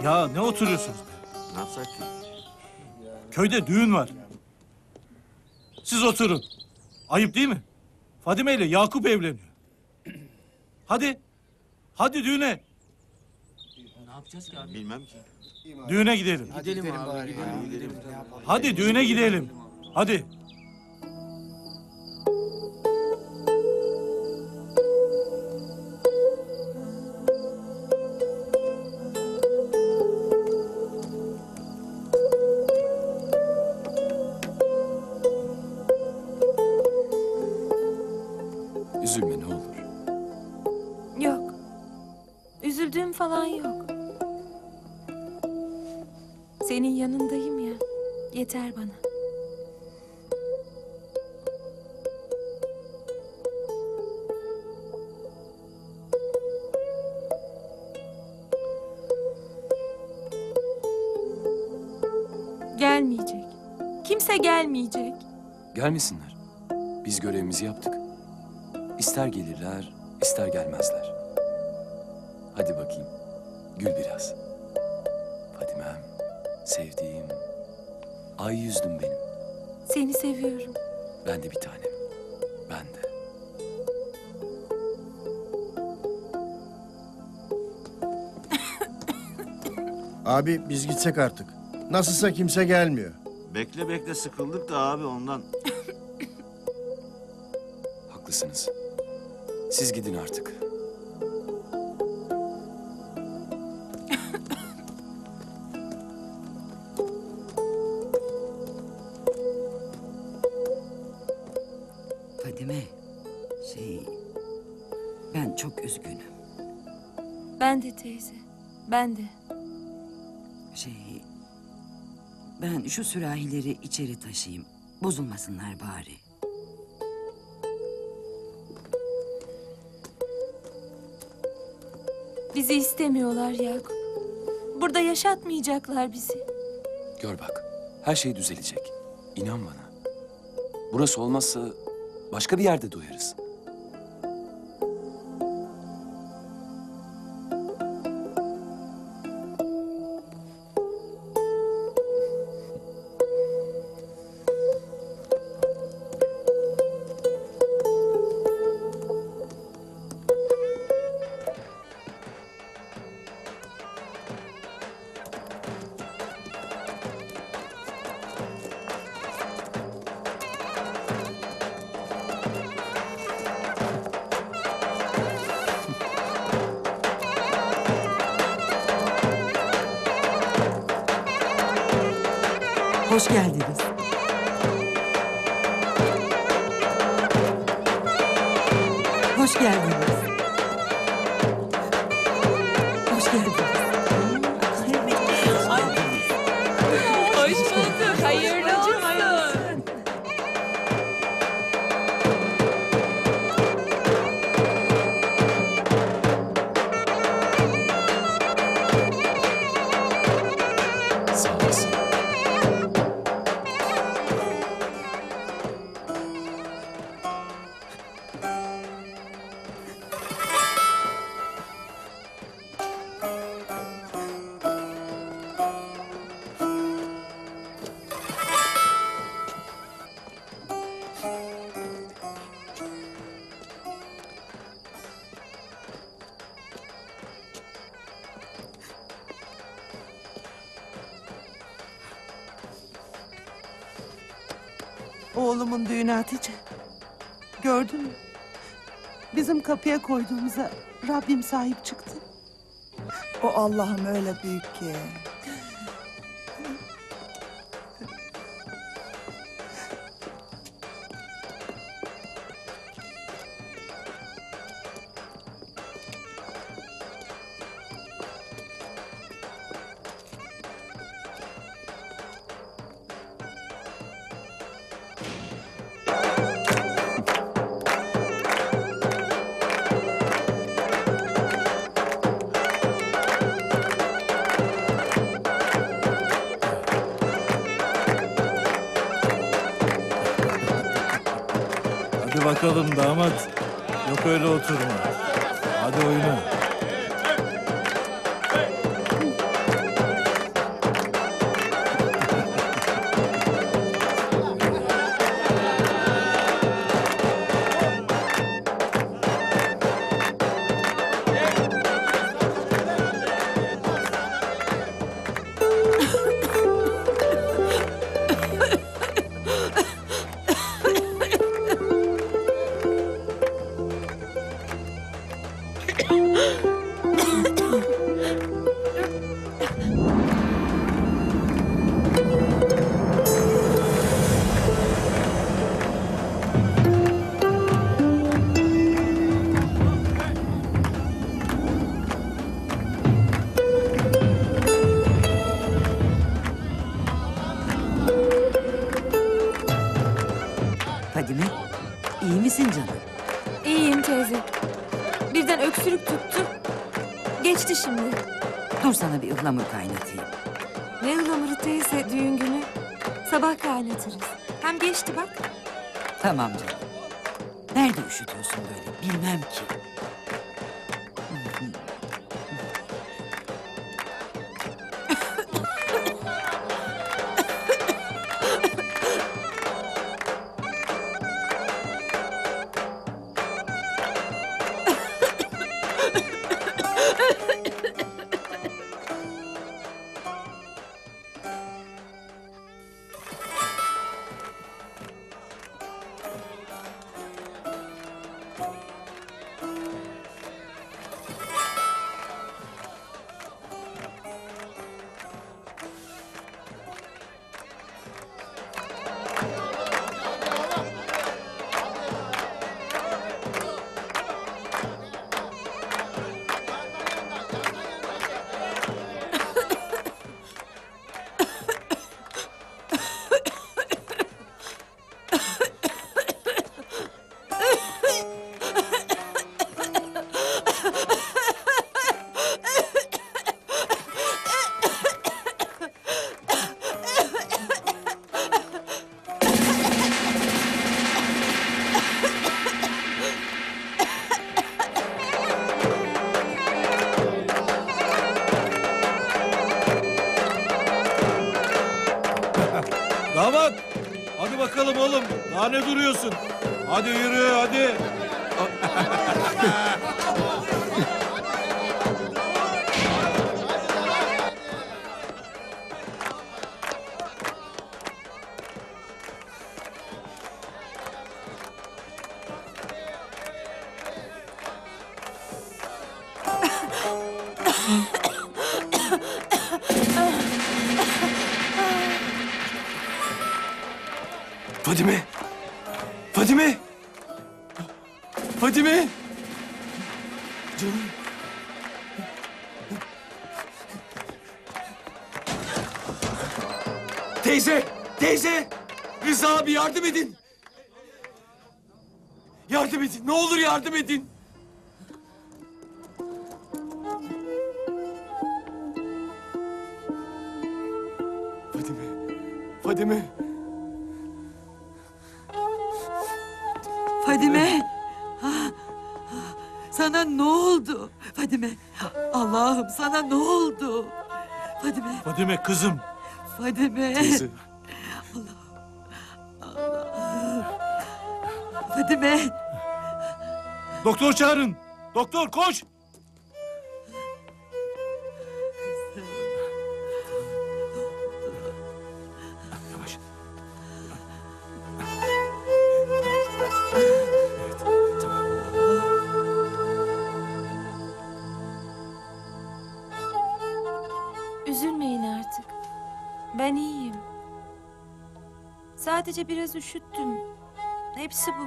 Ya ne oturuyorsunuz be? Ne yapsak ki? Köyde düğün var. Siz oturun. Ayıp değil mi? Fadime ile Yakup evleniyor. Hadi. Hadi düğüne. Ne yapacağız ki abi? Bilmem ki. Düğüne gidelim. Gidelim abi. Gidelim, gidelim. Hadi düğüne gidelim. Hadi. Üzülme ne olur. Yok. Üzüldüğüm falan yok. Senin yanındayım ya. Yeter bana. Gelmeyecek. Kimse gelmeyecek. Gelmesinler. Biz görevimizi yaptık. İster gelirler, ister gelmezler. Hadi bakayım, gül biraz. Fadimem, sevdiğim, ay yüzlüm benim. Seni seviyorum. Ben de bir tanem, ben de. Abi biz gitsek artık. Nasılsa kimse gelmiyor. Bekle bekle sıkıldık da abi ondan. Haklısınız. Siz gidin artık. Fadime, şey... Ben çok üzgünüm. Ben de teyze. Ben de. Şey... Ben şu sürahileri içeri taşıyayım. Bozulmasınlar bari. Bizi istemiyorlar Yakup. Burada yaşatmayacaklar bizi. Gör bak, her şey düzelecek. İnan bana. Burası olmazsa başka bir yerde doyarız. Hoş geldiniz. Hoş geldiniz. Hoş geldiniz. Hoş bulduk. Hayırlı olsun. Sağ olasın. Oğlumun düğünü Hatice. Gördün mü? Bizim kapıya koyduğumuza Rabbim sahip çıktı. O Allah'ım öyle büyük ki. Hadi bakalım damat. Yok öyle oturma. Hadi oyna. Fadime, iyi misin canım? İyiyim teyze. Birden öksürük tuttu. Geçti şimdi. Dur sana bir ıhlamur kaynatayım. Ne ıhlamuru teyze düğün günü. Sabah kaynatırız. Hem geçti bak. Tamam canım. Nerede üşütüyorsun böyle bilmem ki. Damat! Hadi bakalım oğlum. Daha ne duruyorsun? Hadi yürü hadi. Fadime! Fadime! Fadime! Canım. Teyze! Teyze! Rıza abi yardım edin! Yardım edin! Ne olur yardım edin! Fadime! Fadime! Fadime! Ah, ah, sana ne oldu? Fadime! Allah'ım sana ne oldu? Fadime! Fadime kızım. Fadime! Teyze. Allah'ım! Fadime! Doktor çağırın. Doktor koş. Yavaş. Üzülmeyin artık. Ben iyiyim. Sadece biraz üşüttüm. Hepsi bu.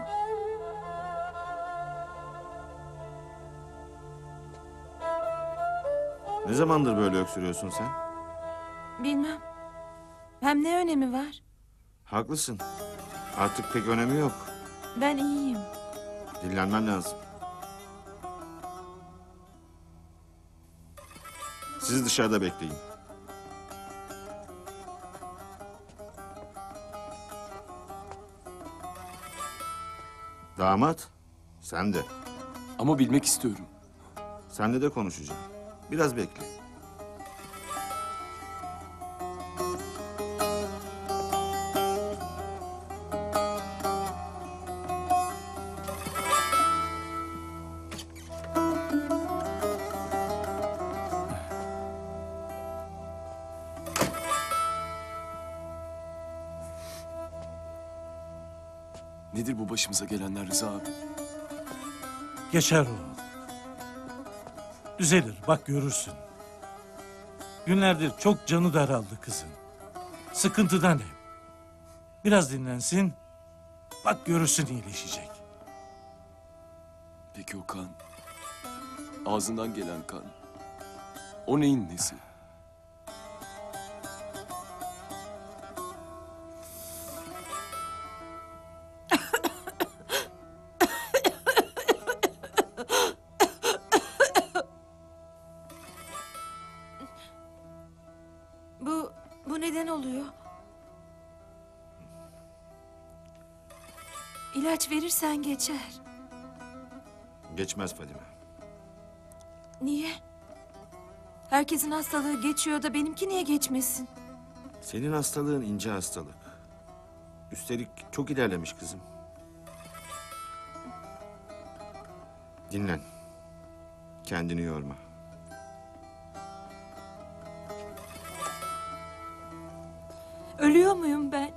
Ne zamandır böyle öksürüyorsun sen? Bilmem. Hem ne önemi var? Haklısın. Artık pek önemi yok. Ben iyiyim. Dinlenmen lazım. Sizi dışarıda bekleyin. Damat, sen de. Ama bilmek istiyorum. Seninle de konuşacağım. Biraz bekle. Nedir bu başımıza gelenler Rıza abi? Geçer oğlum. Düzelir, bak görürsün. Günlerdir çok canı daraldı kızın. Sıkıntıdan hep. Biraz dinlensin, bak görürsün iyileşecek. Peki o kan, ağzından gelen kan, o neyin nesi? Bu, bu neden oluyor? İlaç verirsen geçer. Geçmez Fadime. Niye? Herkesin hastalığı geçiyor da benimki niye geçmesin? Senin hastalığın ince hastalık. Üstelik çok ilerlemiş kızım. Dinlen. Kendini yorma. Ölüyor muyum ben?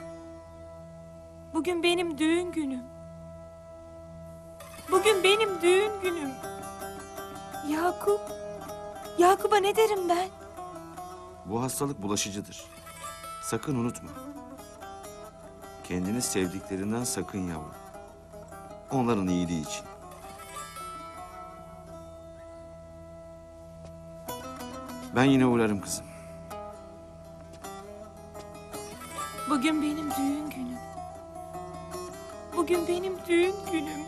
Bugün benim düğün günüm. Bugün benim düğün günüm. Yakup. Yakup'a ne derim ben? Bu hastalık bulaşıcıdır. Sakın unutma. Kendini sevdiklerinden sakın yavrum. Onların iyiliği için. Ben yine uğrarım kızım. Bugün benim düğün günüm. Bugün benim düğün günüm.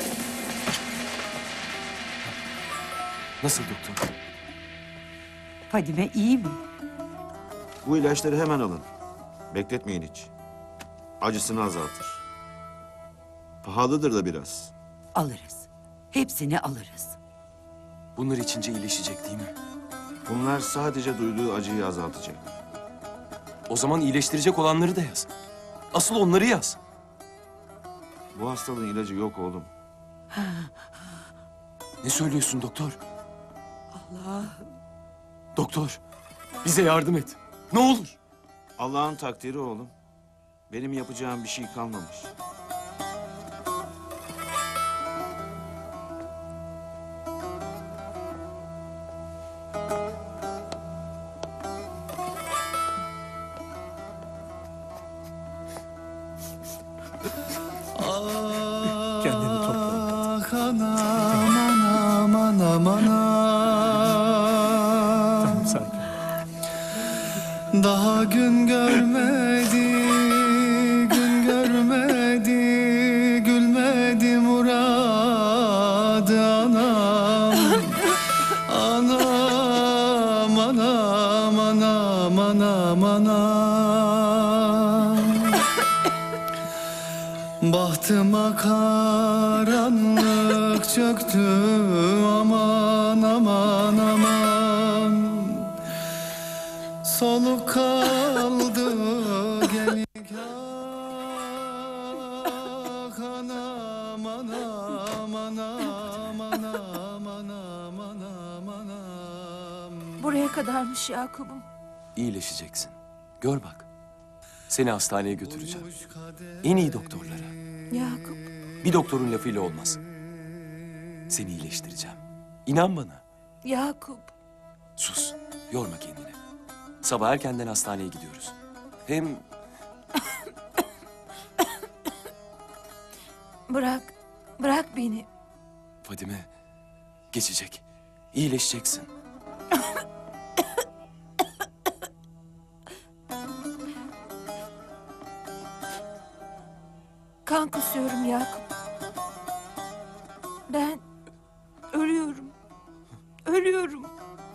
Nasıl doktor? Fadime iyi mi? Bu ilaçları hemen alın. Bekletmeyin hiç. Acısını azaltır. Pahalıdır da biraz. Alırız. Hepsini alırız. Bunlar içince iyileşecek değil mi? Bunlar sadece duyduğu acıyı azaltacak. O zaman iyileştirecek olanları da yaz. Asıl onları yaz. Bu hastalığın ilacı yok oğlum. Ne söylüyorsun doktor? Allah. Doktor, bize yardım et. Ne olur. Allah'ın takdiri oğlum. Benim yapacağım bir şey kalmamış. Kendini topla. Ah anam anam anam anam. Tamam sakin. Daha gün görmedi, gün görmedi, gülmedi muradı anam. Anam, anam, anam, anam, anam. Bahtıma karanlık çöktü, aman, aman, aman. Soluk kaldı gelik ah anam anam anam anam anam anam anam. Buraya kadarmış Yakup'um. İyileşeceksin. Gör bak. Seni hastaneye götüreceğim. En iyi doktorlara. Yakup. Bir doktorun lafıyla olmaz. Seni iyileştireceğim. İnan bana. Yakup. Sus. Yorma kendini. Sabah erkenden hastaneye gidiyoruz. Hem Bırak. Bırak beni. Fadime geçecek. İyileşeceksin. Kan kusuyorum Yakup. Ben ölüyorum. Ölüyorum.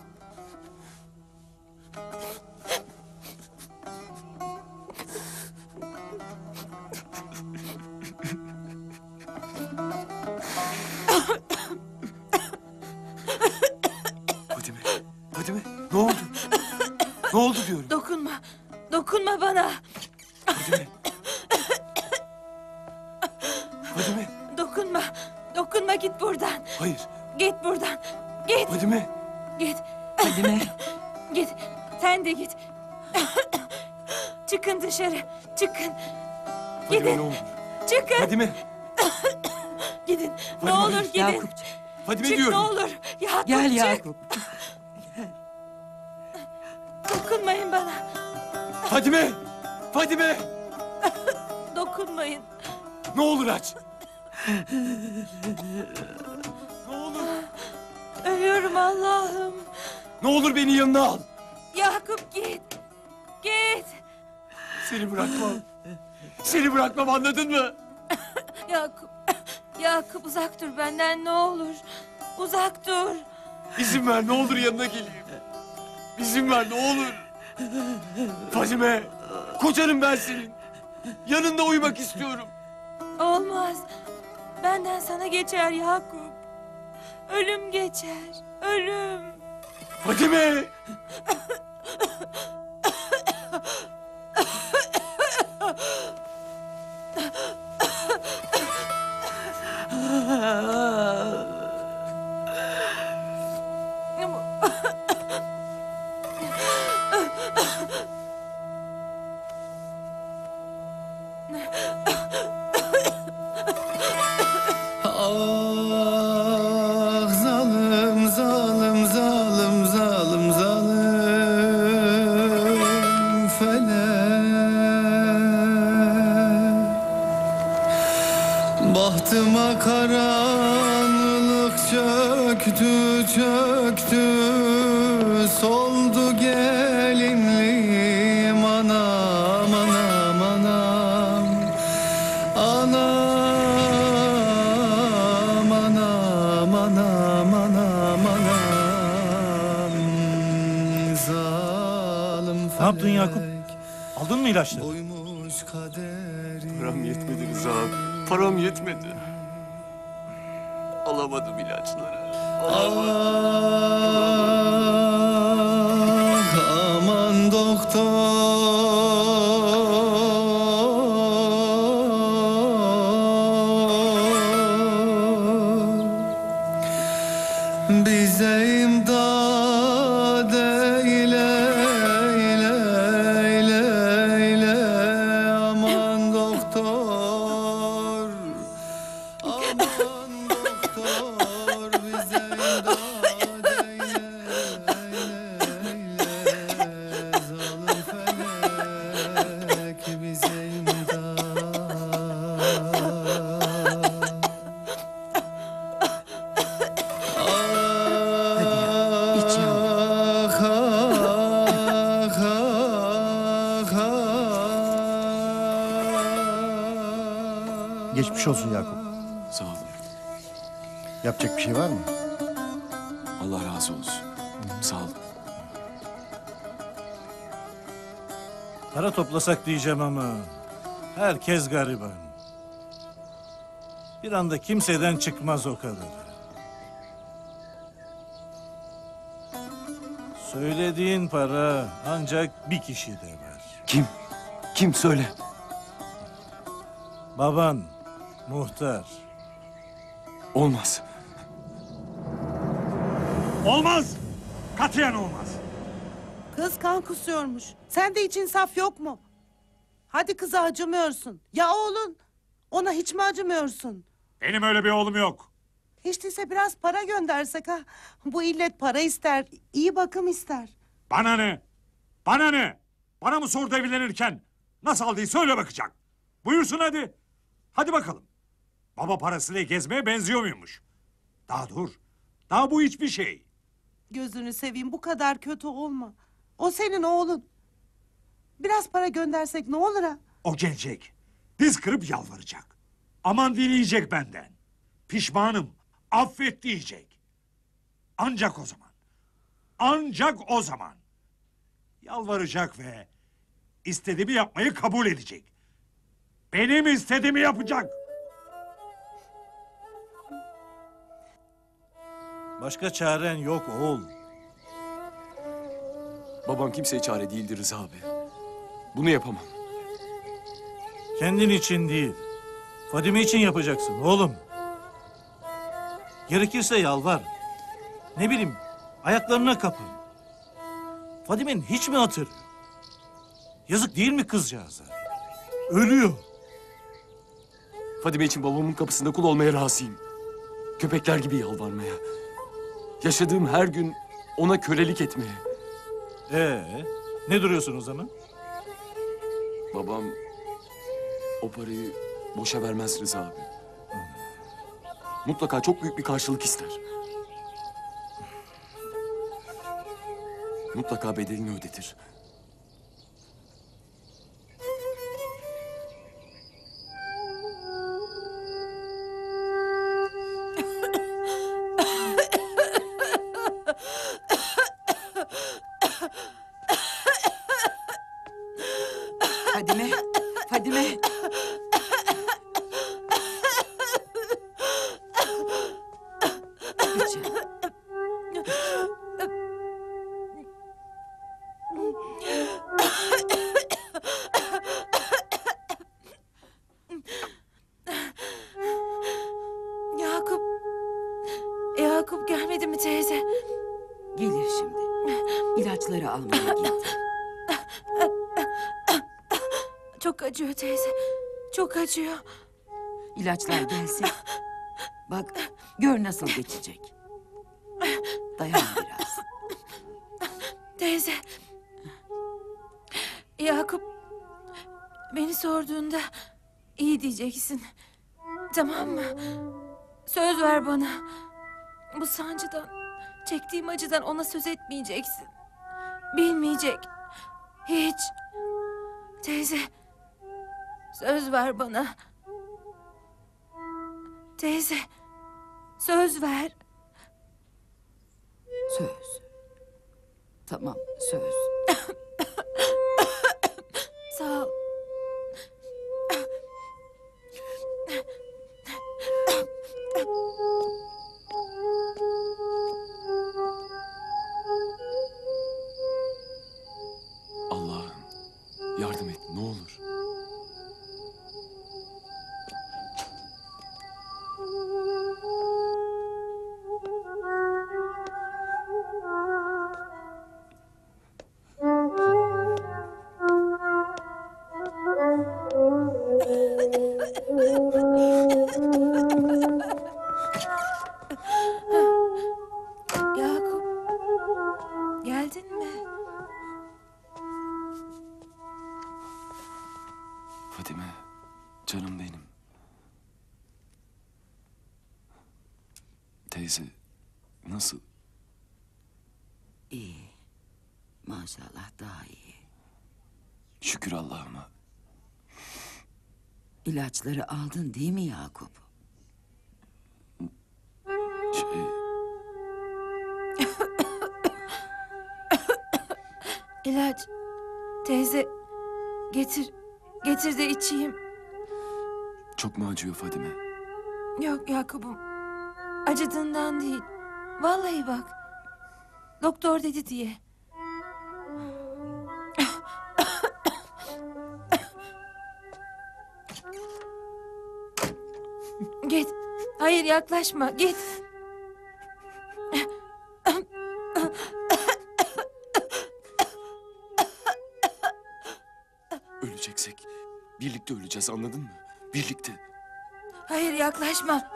Fadime, Fadime ne oldu? Ne oldu diyorum. Dokunma. Dokunma bana. Fadime. Fadime. Dokunma. Dokunma git buradan. Hayır. Git buradan. Git. Fadime. Git. Fadime. Git. Sen de git. Çıkın dışarı. Çıkın. Fadime Gidin. ne olur. Çıkın. Fadime. Gidin. Ne Fadime, olur gidin. Yakup. Fadime Çık diyorum. ne olur. Yakup Gel çık. Yakup. Dokunmayın bana. Fadime! Fadime! Dokunmayın. Ne olur aç. Ne olur. Ölüyorum Allah'ım. Ne olur beni yanına al. Yakup git. Git. Seni bırakmam. Seni bırakmam, anladın mı? Yakup. Yakup uzak dur benden ne olur. Uzak dur. İzin ver, ne olur yanına geleyim. İzin ver, ne olur. Fadime, kocanım ben senin. Yanında uyumak istiyorum. Olmaz. Benden sana geçer Yakup. Ölüm geçer. Ölüm. Fadime! Ah zalim zalim zalim zalim zalim felek Bahtıma karanlık çöktü çöktü soldu gelinliğim anam anam anam anam anam anam anam anam zalim Ne yaptın Yakup? Aldın mı ilaçları? Oymuş kaderim. Param yetmedi Rıza abi. Param yetmedi. Alamadım ilaçları. Ah aman doktor bize imdad eyle eyle eyle eyle aman doktor aman doktor bize imdad eyle eyle eyle zalim felek bize imdad İç yavrum. Ah, ah, ah, ah. Geçmiş olsun Yakup. Sağ olun. Yapacak bir şey var mı? Allah razı olsun. Sağ olun. Para toplasak diyeceğim ama herkes gariban. Bir anda kimseden çıkmaz o kadar. Söylediğin para ancak bir kişide var. Kim? Kim söyle. Baban, muhtar. Olmaz. Olmaz. Katiyen olmaz. Kız kan kusuyormuş. Sende hiç insaf yok mu? Hadi kıza acımıyorsun. Ya oğlun? Ona hiç mi acımıyorsun? Benim öyle bir oğlum yok. Hiç değilse biraz para göndersek ha. Bu illet para ister, iyi bakım ister. Bana ne? Bana ne? Bana mı sordu evlenirken? Nasıl aldıysa öyle bakacak. Buyursun hadi. Hadi bakalım. Baba parasıyla gezmeye benziyor muymuş? Daha dur. Daha bu hiçbir şey. Gözünü seveyim bu kadar kötü olma. O senin oğlun. Biraz para göndersek ne olur ha? O gelecek. Diz kırıp yalvaracak. Aman dileyecek benden. Pişmanım. Affet diyecek. Ancak o zaman. Ancak o zaman. Yalvaracak ve istediğimi yapmayı kabul edecek. Benim istediğimi yapacak. Başka çaren yok oğul. Babam kimseye çare değildir Rıza abi. Bunu yapamam. Kendin için değil, Fadime için yapacaksın oğlum. Gerekirse yalvar. Ne bileyim, ayaklarına kapın. Fadime'nin hiç mi hatırı? Yazık değil mi kızcağıza? Ölüyor. Fadime için babamın kapısında kul olmaya razıyım. Köpekler gibi yalvarmaya. Yaşadığım her gün ona kölelik etmeye. Ee, ne duruyorsun o zaman? Babam o parayı boşa vermez Rıza abi. Mutlaka çok büyük bir karşılık ister. Mutlaka bedelini ödetir. Fadime, Fadime. Geçin. Yakup. Yakup gelmedi mi teyze? Gelir şimdi. İlaçları almaya git. Çok acıyor teyze. Çok acıyor. İlaçlar gelsin. Bak, gör nasıl geçecek. Dayan biraz. Teyze. Yakup beni sorduğunda iyi diyeceksin. Tamam mı? Söz ver bana. Bu sancıdan, çektiğim acıdan ona söz etmeyeceksin. Bilmeyecek. Hiç. Teyze. Söz ver bana. Teyze. Söz ver. Söz. Tamam, söz. Sağ ol. Allah'ım yardım et ne olur. Yakup. Geldin mi? Fadime, canım benim. Teyze, nasıl? İyi. Maşallah daha iyi. Şükür Allah'ıma. İlaçları aldın değil mi Yakup? Şey, İlaç. Teyze. Getir. Getir de içeyim. çok mu acıyor Fadime? Yok Yakup'um. Acıdığından değil. Vallahi bak. Doktor dedi diye. Git. Hayır yaklaşma. Git. Öleceksek birlikte öleceğiz anladın mı? Birlikte. Hayır yaklaşma.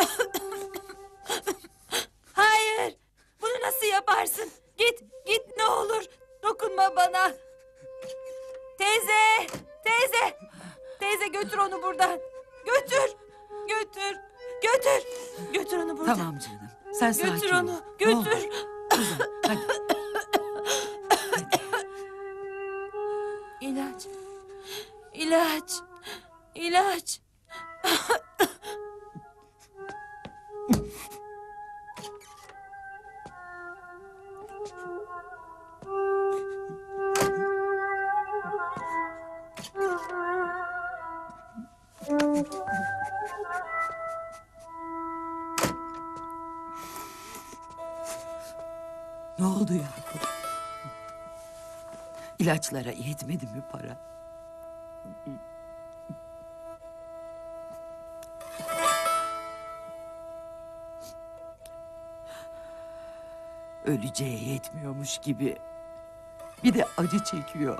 Hayır. Bunu nasıl yaparsın? Git. Git ne olur. Dokunma bana. Teyze. Teyze. Teyze götür onu buradan. Götür. Götür. Götür. Götür onu buradan. Tamam canım. Sen sakin Götür ol. onu. Ne Götür. olur. Uzan, hadi. İlaç. İlaç. İlaç. Ne oldu Yakup? İlaçlara yetmedi mi para? Öleceğe yetmiyormuş gibi. Bir de acı çekiyor.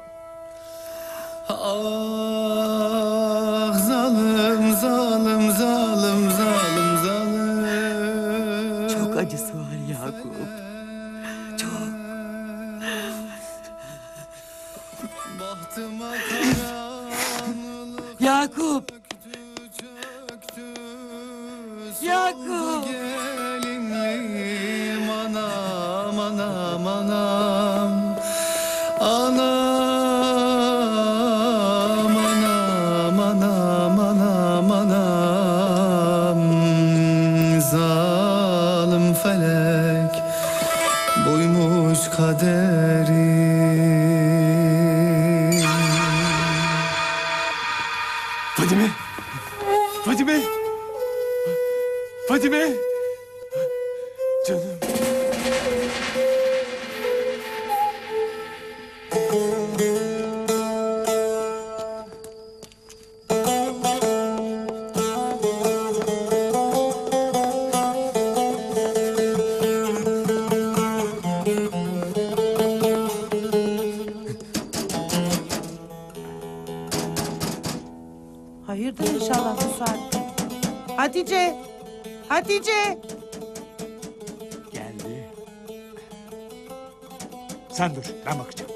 Ah zalim zalim zalim zalim zalim acısı var Yakup. Çok. Bahtıma karanlık Yakup. Yakup. gelinliğim anam anam anam anam anam anam anam anam zalim felek buymuş kaderim. Fadime! Fadime! Fadime! Canım. Hayırdır inşallah bu saatte. Hatice! Hatice! Geldi. Sen dur, ben bakacağım.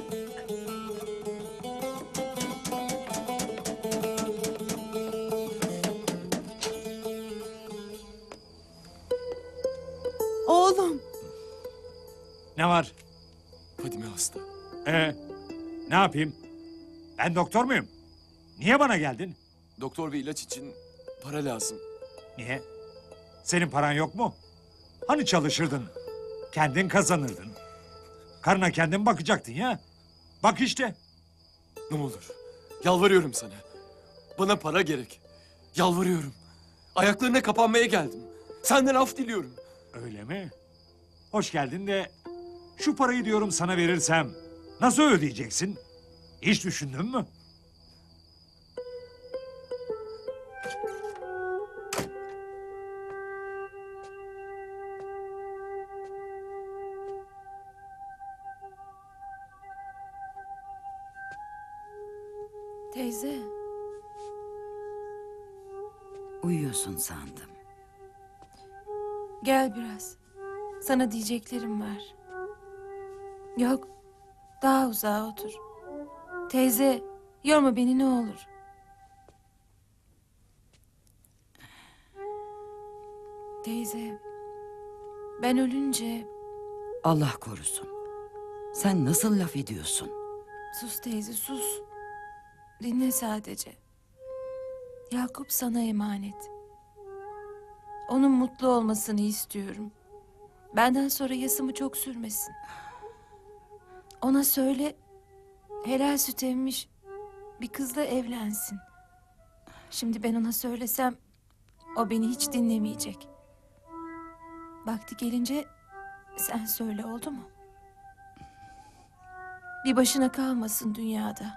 Oğlum! Ne var? Fadime hasta. Ee, ne yapayım? Ben doktor muyum? Niye bana geldin? Doktor ve ilaç için para lazım. Niye? Senin paran yok mu? Hani çalışırdın? Kendin kazanırdın. Karına kendin bakacaktın ya. Bak işte. Ne olur. Yalvarıyorum sana. Bana para gerek. Yalvarıyorum. Ayaklarına kapanmaya geldim. Senden af diliyorum. Öyle mi? Hoş geldin de şu parayı diyorum sana verirsem nasıl ödeyeceksin? Hiç düşündün mü? Teyze. Uyuyorsun sandım. Gel biraz. Sana diyeceklerim var. Yok. Daha uzağa otur. Teyze, yorma beni ne olur. Teyze, ben ölünce... Allah korusun. Sen nasıl laf ediyorsun? Sus teyze, sus. Dinle sadece. Yakup sana emanet. Onun mutlu olmasını istiyorum. Benden sonra yasımı çok sürmesin. Ona söyle, helal süt emmiş bir kızla evlensin. Şimdi ben ona söylesem, o beni hiç dinlemeyecek. Vakti gelince sen söyle, oldu mu? Bir başına kalmasın dünyada.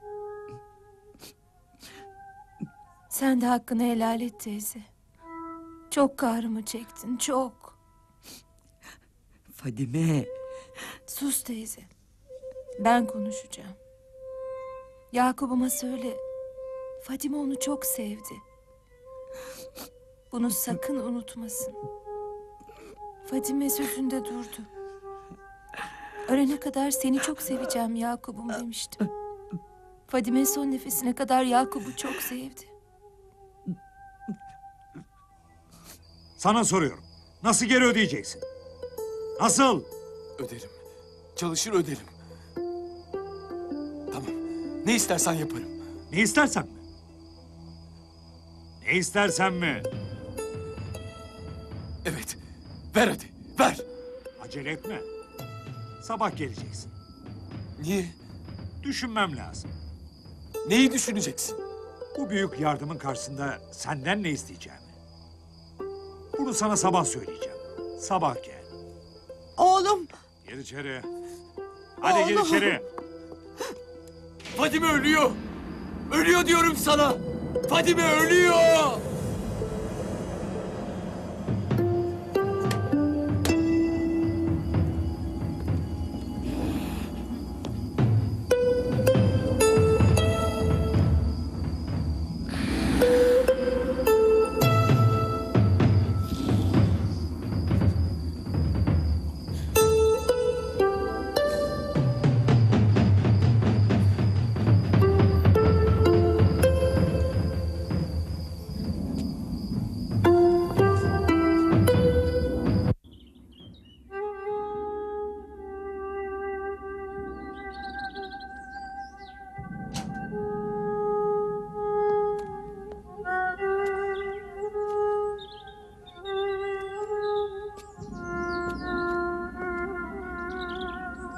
Sen de hakkını helal et teyze. Çok kahrımı çektin, çok. Fadime. Sus teyze. Ben konuşacağım. Yakup'uma söyle. Fadime onu çok sevdi. Bunu sakın unutmasın. Fadime sözünde durdu. Ölene kadar seni çok seveceğim Yakup'um demiştim. Fadime son nefesine kadar Yakup'u çok sevdi. Sana soruyorum. Nasıl geri ödeyeceksin? Nasıl? Öderim. Çalışır öderim. Tamam. Ne istersen yaparım. Ne istersen mi? Ne istersen mi? Evet. Ver hadi. Ver. Acele etme. Sabah geleceksin. Niye? Düşünmem lazım. Neyi düşüneceksin? Bu büyük yardımın karşısında senden ne isteyeceğimi. Bunu sana sabah söyleyeceğim. Sabah gel. Oğlum! Gir içeri. Hadi gir Oğlum. içeri. Fadime ölüyor. Ölüyor diyorum sana. Fadime ölüyor.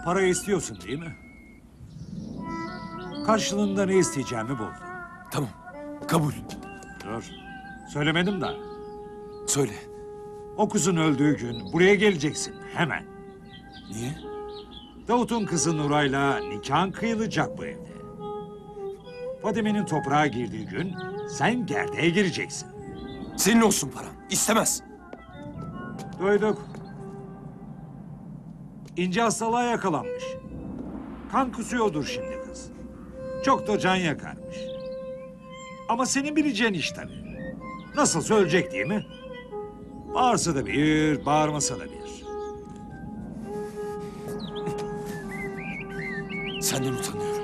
Para istiyorsun değil mi? Karşılığında ne isteyeceğimi buldum. Tamam, kabul. Dur, söylemedim daha. Söyle. O kızın öldüğü gün buraya geleceksin hemen. Niye? Davut'un kızı Nuray'la nikahın kıyılacak bu evde. Fadime'nin toprağa girdiği gün sen gerdeğe gireceksin. Senin olsun param. İstemez. Duyduk. İnce hastalığa yakalanmış. Kan kusuyordur şimdi kız. Çok da can yakarmış. Ama senin bileceğin iş tabii. Nasılsa ölecek değil mi? Bağırsa da bir, bağırmasa da bir. Senden utanıyorum.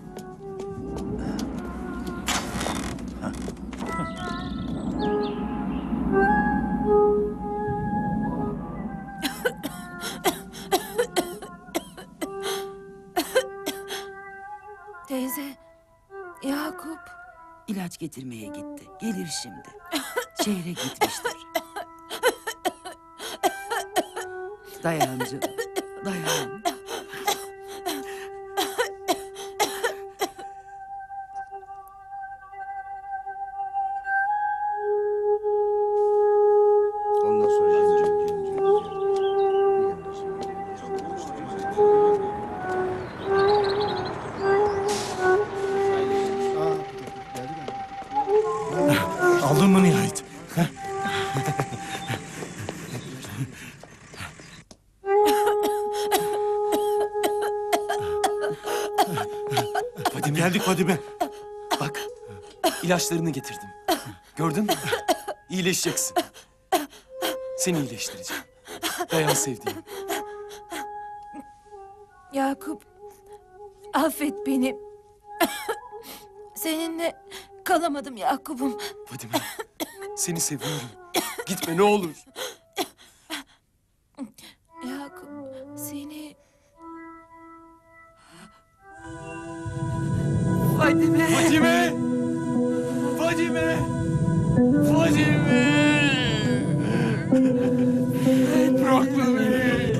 Teyze, Yakup. İlaç getirmeye gitti. Gelir şimdi. Şehre gitmiştir. Dayan canım, dayan. Ondan sonra gelecek. Aldın mı nihayet? Fadime. Geldik Fadime. Bak, ilaçlarını getirdim. Gördün mü? İyileşeceksin. Seni iyileştireceğim. Dayan sevdiğim. Yakup, affet beni. Seninle kalamadım Yakup'um. Fadime, seni seviyorum. Gitme ne olur. Yakup, seni... Fadime! Fadime! Fadime! Fadime! Bırakma beni!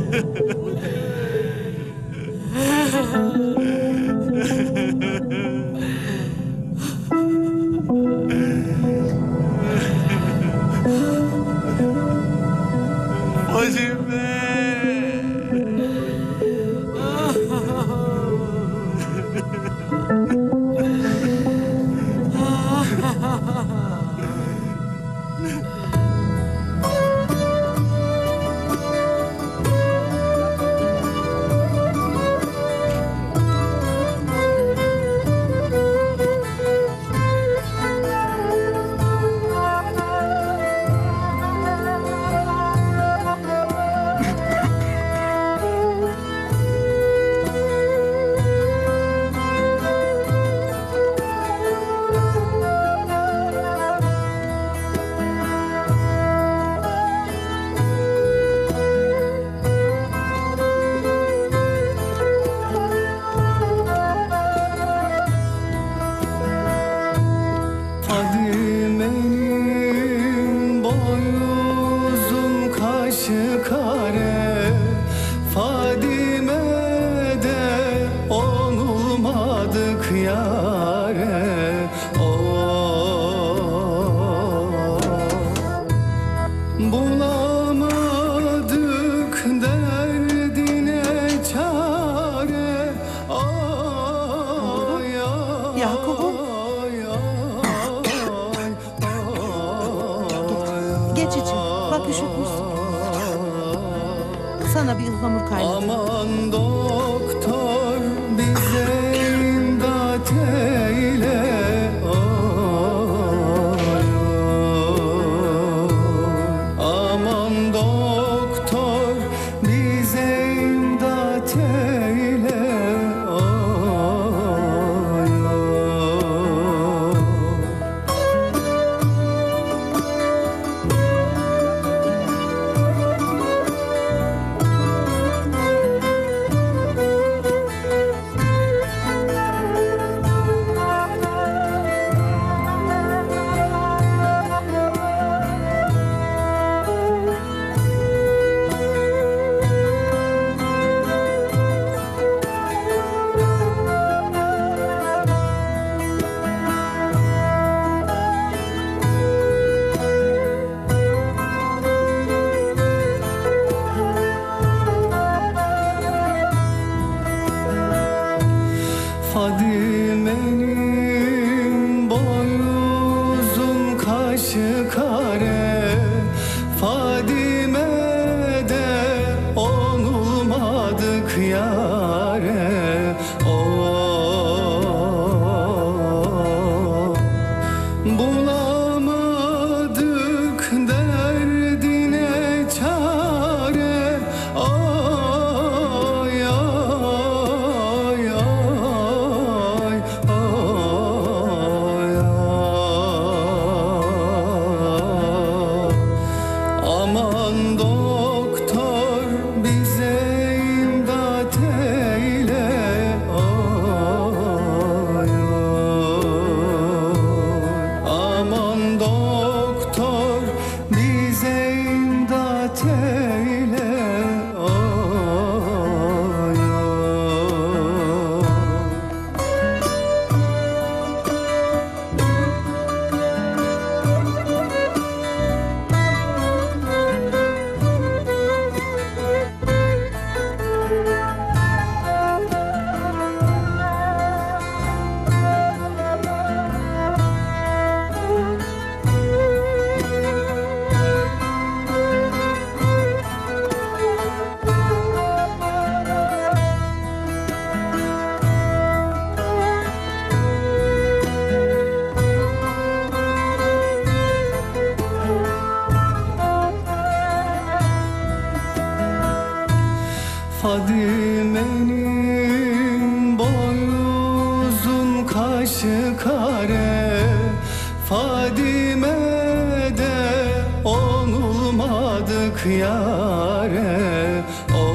Fadime'nin boyu uzun, kaşı kare. Fadime'de olmadık yare. Oh, bulamadık derdine çare. Ay, ay, Yakup'um. Geç içeri. Bak üşütmüşsün. Sana bir ıhlamur kaynatıyorum. Aman doktor bize imdat eyle. Ay, aman doktor bize imdat eyle. Ay, Fadime'nin boyu uzun, kaşı kare. Fadime'de onulmadık yare. Oh, bulamadık derdine çare. Ay, ay, ay, ay, ay. Aman doktor bize imdat eyle. Ay, ay. Aman doktor bize imdat eyle. Ay, ay. Fadime'nin boyu uzun, kaşı kare. Fadime'de onulmadık yare. Oh,